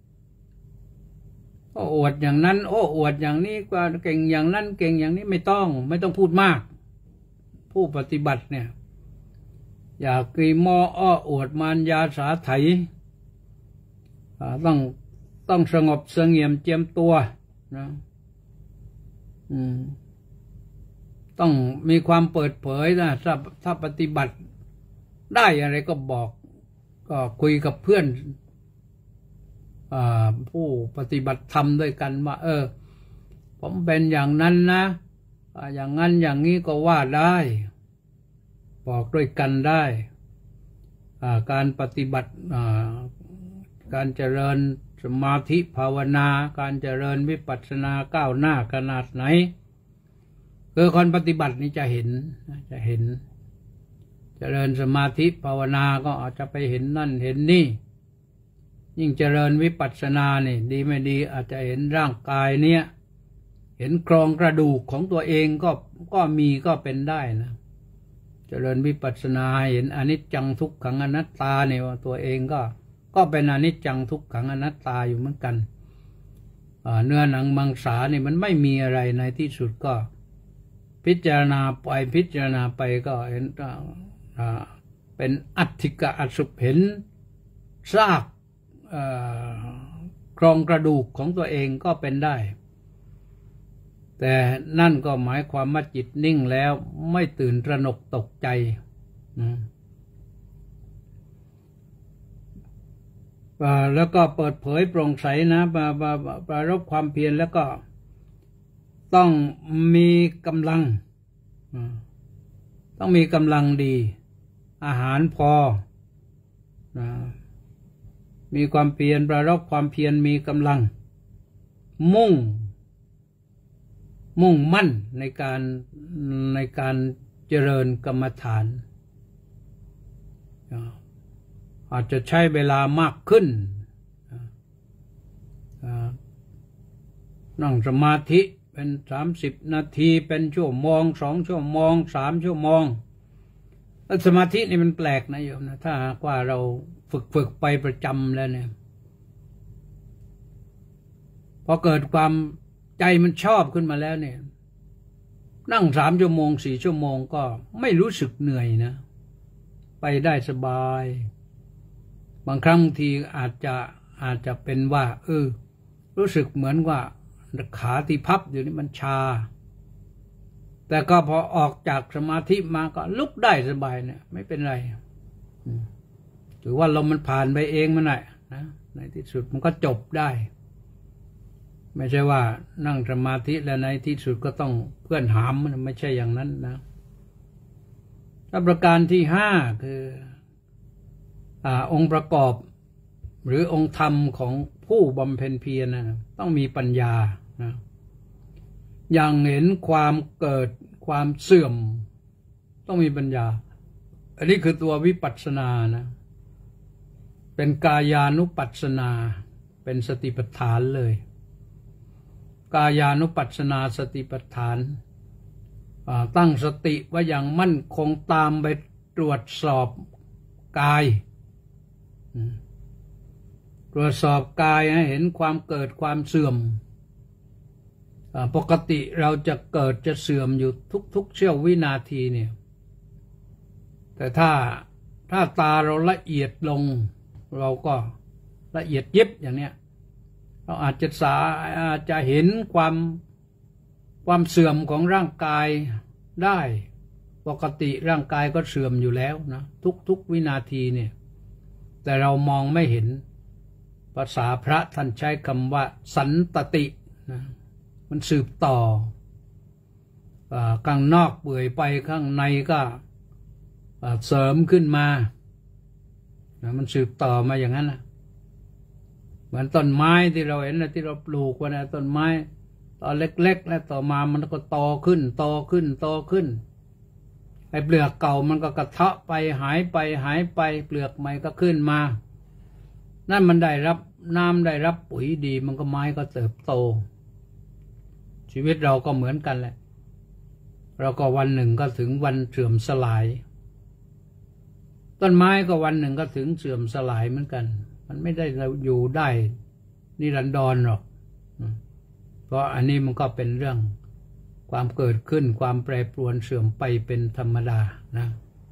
อย่างนั้นโอ้อวดอย่างนี้ก็เก่งอย่างนั้นเก่งอย่างนี้ไม่ต้องพูดมากผู้ปฏิบัติเนี่ยอย่าขี้โม้อ้ออวดมารยาสาไถต้องสงบเสงี่ยมเจียมตัวนะต้องมีความเปิดเผยนะถ้าปฏิบัติได้อะไรก็บอกก็คุยกับเพื่อนผู้ปฏิบัติธรรมด้วยกันว่าผมเป็นอย่างนั้นนะอย่างนั้นอย่างนี้ก็ว่าได้บอกด้วยกันได้การปฏิบัติการเจริญสมาธิภาวนาการเจริญวิปัสสนาก้าวหน้าขนาดไหนคือคนปฏิบัตินี่จะเห็นเจริญสมาธิภาวนาก็อาจจะไปเห็นนั่นเห็นนี่ยิ่งเจริญวิปัสสนานี่ดีไม่ดีอาจจะเห็นร่างกายเนี้ยเห็นโครงกระดูกของตัวเองก็มีก็เป็นได้นะเจริญวิปัสสนาเห็นอนิจจังทุกขังอนัตตาเนี่ยว่าตัวเองก็เป็นอนิจจังทุกขังอนัตตาอยู่เหมือนกันเนื้อหนังมังสาเนี่ยมันไม่มีอะไรในที่สุดก็พิจารณาไปก็เห็นเป็นอัตถิกะอสุภเห็นซากโครงกระดูกของตัวเองก็เป็นได้แต่นั่นก็หมายความว่าจิตนิ่งแล้วไม่ตื่นตระหนกตกใจแล้วก็เปิดเผยโปร่งใสนะปรารภความเพียรแล้วก็ต้องมีกำลังดีอาหารพอมีความเพียรปรารภความเพียรมีกำลังมุ่งมั่นในการเจริญกรรมฐานอาจจะใช้เวลามากขึ้นนั่งสมาธิเป็น30 นาทีเป็นชั่วโมง2 ชั่วโมง3 ชั่วโมงสมาธินี่มันแปลกนะโยมนะถ้าหากว่าเราฝึกไปประจำแล้วเนี่ยพอเกิดความใจมันชอบขึ้นมาแล้วเนี่ยนั่ง3 ชั่วโมง4 ชั่วโมงก็ไม่รู้สึกเหนื่อยนะไปได้สบายบางครั้งทีอาจจะเป็นว่ารู้สึกเหมือนว่าขาที่พับอยู่นี่มันชาแต่ก็พอออกจากสมาธิมาก็ลุกได้สบายเนี่ยไม่เป็นไรถือว่าลมมันผ่านไปเองมันนะในที่สุดมันก็จบได้ไม่ใช่ว่านั่งสมาธิแล้วในที่สุดก็ต้องเพื่อนหามมันไม่ใช่อย่างนั้นนะแล้วประการที่5คือองค์ประกอบหรือองค์ธรรมของผู้บำเพ็ญเพียรนะต้องมีปัญญานะอย่างเห็นความเกิดความเสื่อมต้องมีปัญญาอันนี้คือตัววิปัสสนานะเป็นกายานุปัสสนาเป็นสติปัฏฐานเลยกายานุปัสสนาสติปัฏฐานตั้งสติไว้อย่างมั่นคงตามไปตรวจสอบกายตรวจสอบกายให้เห็นความเกิดความเสื่อมปกติเราจะเกิดจะเสื่อมอยู่ทุกๆเสี้ยววินาทีเนี่ยแต่ถ้าตาเราละเอียดลงเราก็ละเอียดยิบอย่างเนี้ยเราอาจจะเห็นความเสื่อมของร่างกายได้ปกติร่างกายก็เสื่อมอยู่แล้วนะทุกวินาทีเนี่ยแต่เรามองไม่เห็นภาษาพระท่านใช้คำว่าสันตตินะมันสืบต่อข้างนอกเปื่อยไปข้างในก็เสริมขึ้นมามันสืบต่อมาอย่างนั้นนะเหมือนต้นไม้ที่เราเห็นนะที่เราปลูกไว้นะต้นไม้ตอนเล็กๆแล้วต่อมามันก็โตขึ้นไอ้เปลือกเก่ามันก็กระเทาะไปหายไปเปลือกใหม่ก็ขึ้นมานั่นมันได้รับน้ำได้รับปุ๋ยดีมันก็ไม้ก็เติบโตชีวิตเราก็เหมือนกันแหละเราก็วันหนึ่งก็ถึงวันเสื่อมสลายต้นไม้ก็วันหนึ่งก็ถึงเสื่อมสลายเหมือนกันมันไม่ได้อยู่ได้นิรันดรหรอกเพราะอันนี้มันก็เป็นเรื่องความเกิดขึ้นความแปรปรวนเสื่อมไปเป็นธรรมดานะ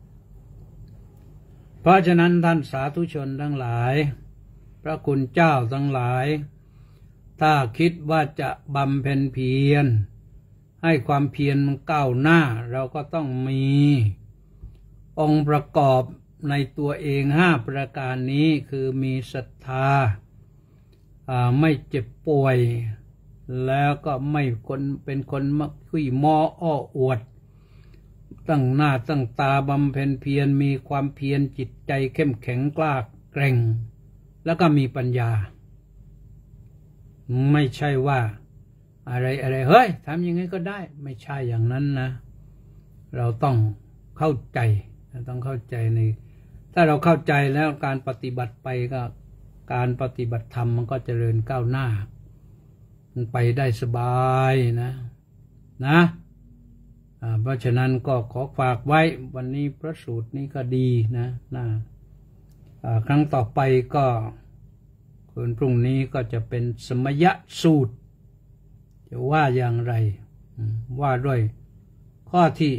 เพราะฉะนั้นท่านสาธุชนทั้งหลายพระคุณเจ้าทั้งหลายถ้าคิดว่าจะบำเพ็ญเพียรให้ความเพียรมันก้าวหน้าเราก็ต้องมีองค์ประกอบในตัวเอง5ประการนี้คือมีศรัทธาไม่เจ็บป่วยแล้วก็ไม่เป็นคนคุยมออ้ออวดตั้งหน้าตั้งตาบำเพ็ญเพียรมีความเพียรจิตใจเข้มแข็งกล้าแกร่งแล้วก็มีปัญญาไม่ใช่ว่าอะไรเฮ้ยทำยังไงก็ได้ไม่ใช่อย่างนั้นนะเราต้องเข้าใจในถ้าเราเข้าใจแล้วการปฏิบัติไปก็การปฏิบัติธรรมมันก็เจริญก้าวหน้ามันไปได้สบายนะเพราะฉะนั้นก็ขอฝากไว้วันนี้พระสูตรนี้ก็ดีนะครั้งต่อไปก็คืนพรุ่งนี้ก็จะเป็นสมยสูตรจะว่าอย่างไรว่าด้วยข้อที่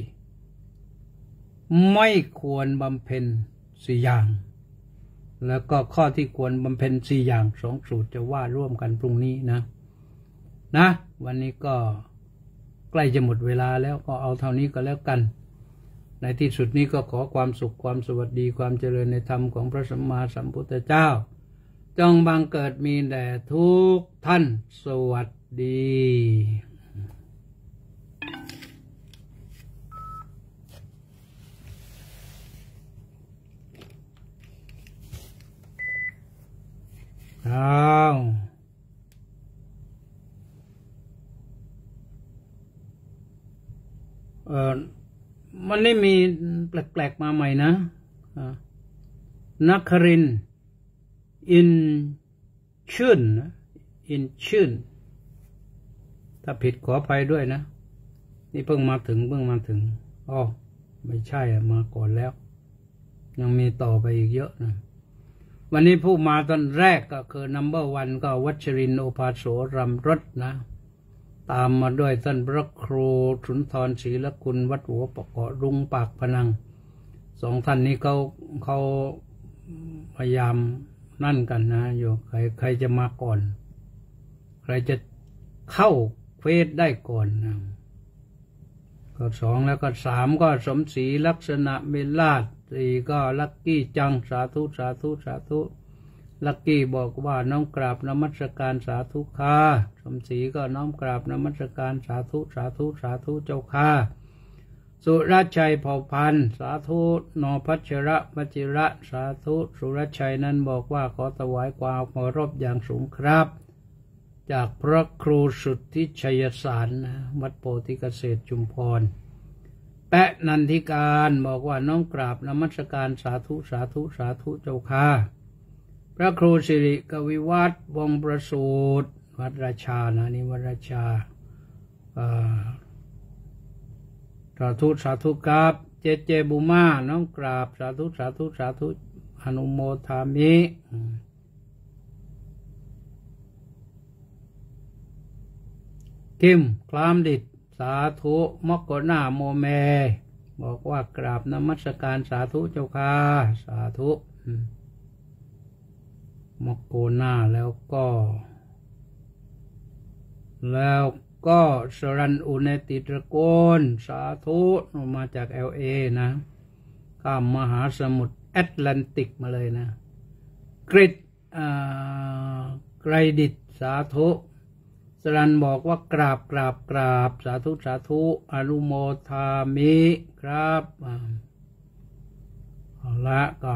ไม่ควรบำเพ็ญ4อย่างแล้วก็ข้อที่ควรบำเพ็ญ4อย่าง2สูตรจะว่าร่วมกันพรุ่งนี้นะวันนี้ก็ใกล้จะหมดเวลาแล้วก็เอาเท่านี้ก็แล้วกันในที่สุดนี้ก็ขอความสุขความสวัสดีความเจริญในธรรมของพระสัมมาสัมพุทธเจ้าจงบังเกิดมีแด่ทุกท่านสวัสดีมันนี่มีแปลกๆมาใหม่นะนักครินอินชื่นถ้าผิดขออภัยด้วยนะนี่เพิ่งมาถึงไม่ใช่มาก่อนแล้วยังมีต่อไปอีกเยอะนะวันนี้ผู้มาตอนแรกก็คือnumber 1ก็วัชรินทร์โอภาโสรำรสนะตามมาด้วยท่านพระครูสุนทรศรีละคุณวัดหัวปะเกาะรุงปากพนัง2ท่านนี้เขาพยายามนั่นกันนะอยู่ใครจะมาก่อนใครจะเข้าเฟสได้ก่อนนะก็2แล้วก็3ก็สมศรีลักษณะเมลาด4ก็ลักกี้จังสาธุลักกี้บอกว่าน้อมกราบนมัสการสาธุค่ะสมศรีก็น้อมกราบนมัสการสาธุเจ้าค่ะสุรชัยเผ่าพันธ์สาธุนพัชระวจิระสาธุสุรชัยนั้นบอกว่าขอถวายความเคารพอย่างสูงครับจากพระครูสุทธิชัยสารวัดโพธิเกษตรชุมพรแปะนันทิการบอกว่าน้อมกราบนมัสการสาธุเจ้าค่ะพระครูสิริกวิวัฒน์วงประสูตรวัดราชานะนี่วัดราชาสาธุครับเจบุมาน้อมกราบสาธุอนุโมทามิคิมคลามดิดสาธุมกโกนาโมเมบอกว่ากราบนมัสการสาธุเจ้าค่ะสาธุมกโกนาแล้วก็สรันอุเนติตระโกนสาธุมาจาก LA นะข้ามมหาสมุทรแอตแลนติกมาเลยนะกริดไกรดิตสาธุสรันบอกว่ากราบสาธุอนุโมทามิครับเอาละก็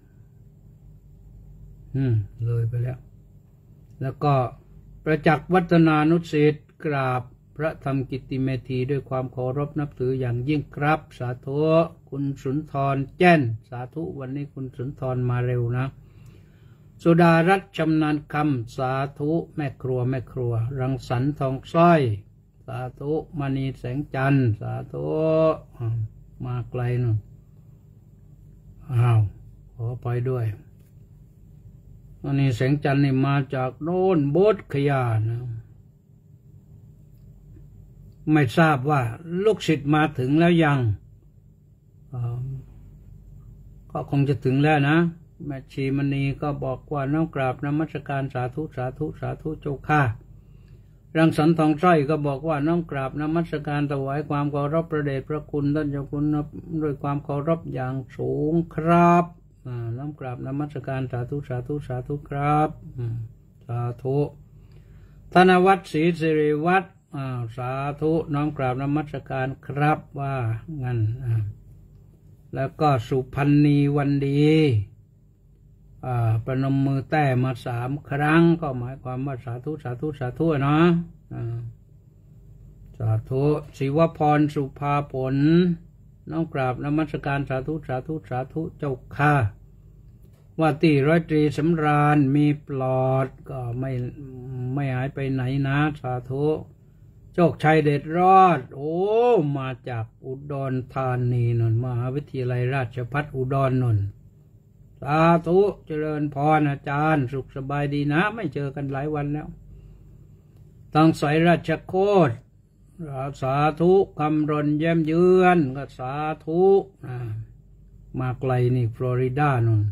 เลยไปแล้วก็ประจักษ์วัฒนานุสิทธิ์กราบพระธรรมกิตติเมธีด้วยความเคารพนับถืออย่างยิ่งครับสาธุคุณสุนทรแจ้นสาธุวันนี้คุณสุนทรมาเร็วนะสุดารัตน์ชำนาญคำสาธุแม่ครัวรังสรรค์ทองสร้อยสาธุมณีแสงจันทร์สาธุมาไกลนู่นขอไปด้วยมณีแสงจันทร์นี่มาจากโน่นโบสถ์ขยานะไม่ทราบว่าลูกศิษย์มาถึงแล้วยังก็คงจะถึงแล้วนะแม่ชีมณีก็บอกว่าน้อมกราบนมัสการสาธุเจ้าค่ะรังสรรค์ทองสร้อยก็บอกว่าน้อมกราบนมัสการถวายความเคารพพระเดชพระคุณท่านเจ้าคุณด้วยความเคารพอย่างสูงครับน้อมกราบนมัสการสาธุครับสาธุธนวัฒน์ศรีสิริวัฒน์สาธุน้อมกราบนมัสการครับว่างั้นแล้วก็สุพันนีวันดีประนมมือแต้มา3 ครั้งก็หมายความว่าสาธุเนาะสาธุศิวพรสุภาผลน้อมกราบนมัสการสาธุเจ้าค่ะว่าที่ร้อยตรีสำราญมีปลอดก็ไม่หายไปไหนนะสาธุโชคชัยเดชรอดมาจากอุดรธานีนนมหาวิทยาลัยราชภัฏอุดรนนสาธุเจริญพรอาจารย์สุขสบายดีนะไม่เจอกันหลายวันแล้วทางสายราชโคตรสาธุคำรณแย้มเยือนก็สาธุมาไกลนี่ฟลอริดานน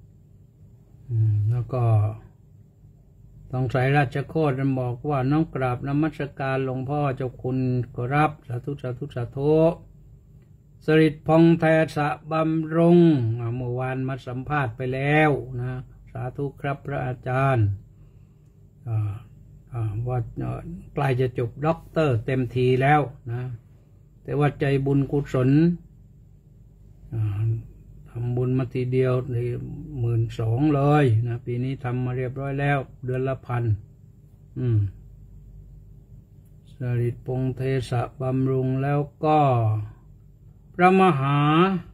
แล้วก็ทางสายราชโคตรมันบอกว่าน้องกราบนมัสการหลวงพ่อเจ้าคุณก็รับสาธุสริตพงแทสะบำรุงเมื่อวานมาสัมภาษณ์ไปแล้วนะสาธุครับพระอาจารย์ว่าใกล้จะจบด็อกเตอร์เต็มทีแล้วนะแต่ว่าใจบุญกุศลทำบุญมาทีเดียวใน12,000เลยนะปีนี้ทำมาเรียบร้อยแล้วเดือนละ1,000สริตพงเทสะบำรุงแล้วก็พระมหา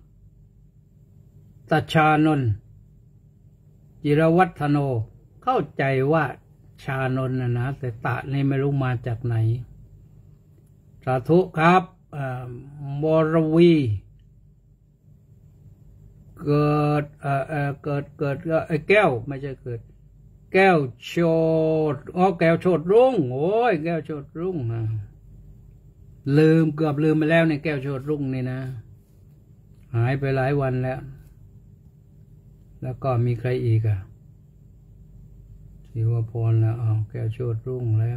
ตชานนท์จิรวัฒโนเข้าใจว่าชานนท์นะแต่ตะนี่ไม่รู้มาจากไหนสาธุครับบรวีเกิดก็แก้วไม่ใช่เกิดแก้วโชดแก้วโชดรุ่งแก้วโชดรุ่งเกือบลืมไปแล้วในแก้วโชดรุ่งนี่นะหายไปหลายวันแล้วก็มีใครอีกศิวพรแล้วแก้วโชดรุ่งแล้ว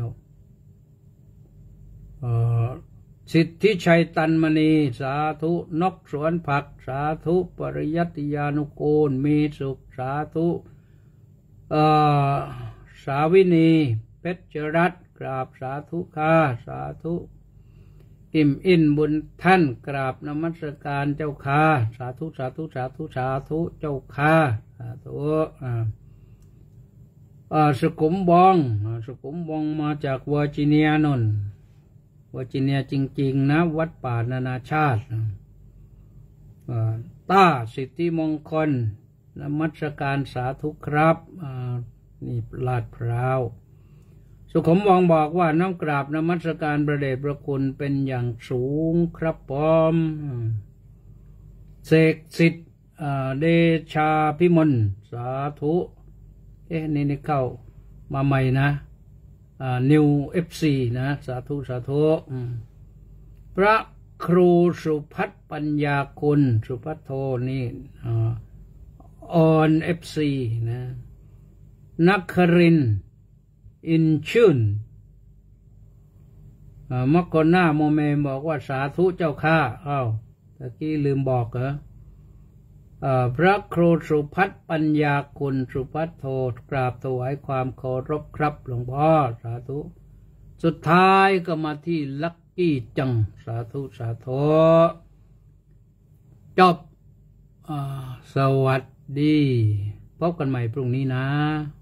สิทธิชัยตันมณีสาธุนกสวนผักสาธุปริยัติยานุกูลมีสุขสาธุสาวินีเพชรรัตน์กราบสาธุค่ะสาธุกิมอินบุญท่านกราบนมัสการเจ้าค่ะสาธุเจ้าค่ะสาธุสุขุมบองมาจากเวอร์จิเนียนนเวอร์จิเนียจริงๆนะวัดป่านานาชาติต้าสิทธิมงคลนมัสการสาธุครับนี่ลาดพร้าวสุขุมวงบอกว่าน้อมกราบนมัสการพระเดชพระคุณเป็นอย่างสูงครับผมเสกสิทธิ์เดชาพิมลสาธุนี่เข้ามาใหม่นะนิวFC นะสาธุสาธุพระครูสุพัฒน์ปัญญาคุณสุพัฒโทนี่ออนFC นะนักครินอินชื่นมักกหน้าโมเมบอกว่าสาธุเจ้าข้าตะกี้ลืมบอกเหรอพระครูสุพัฒน์ปัญญาคุณสุพัฒโทกราบถวายความเคารพครับหลวงพ่อสาธุสุดท้ายก็มาที่ลักกี้จังสาธุสาธุจบสวัสดีพบกันใหม่พรุ่งนี้นะ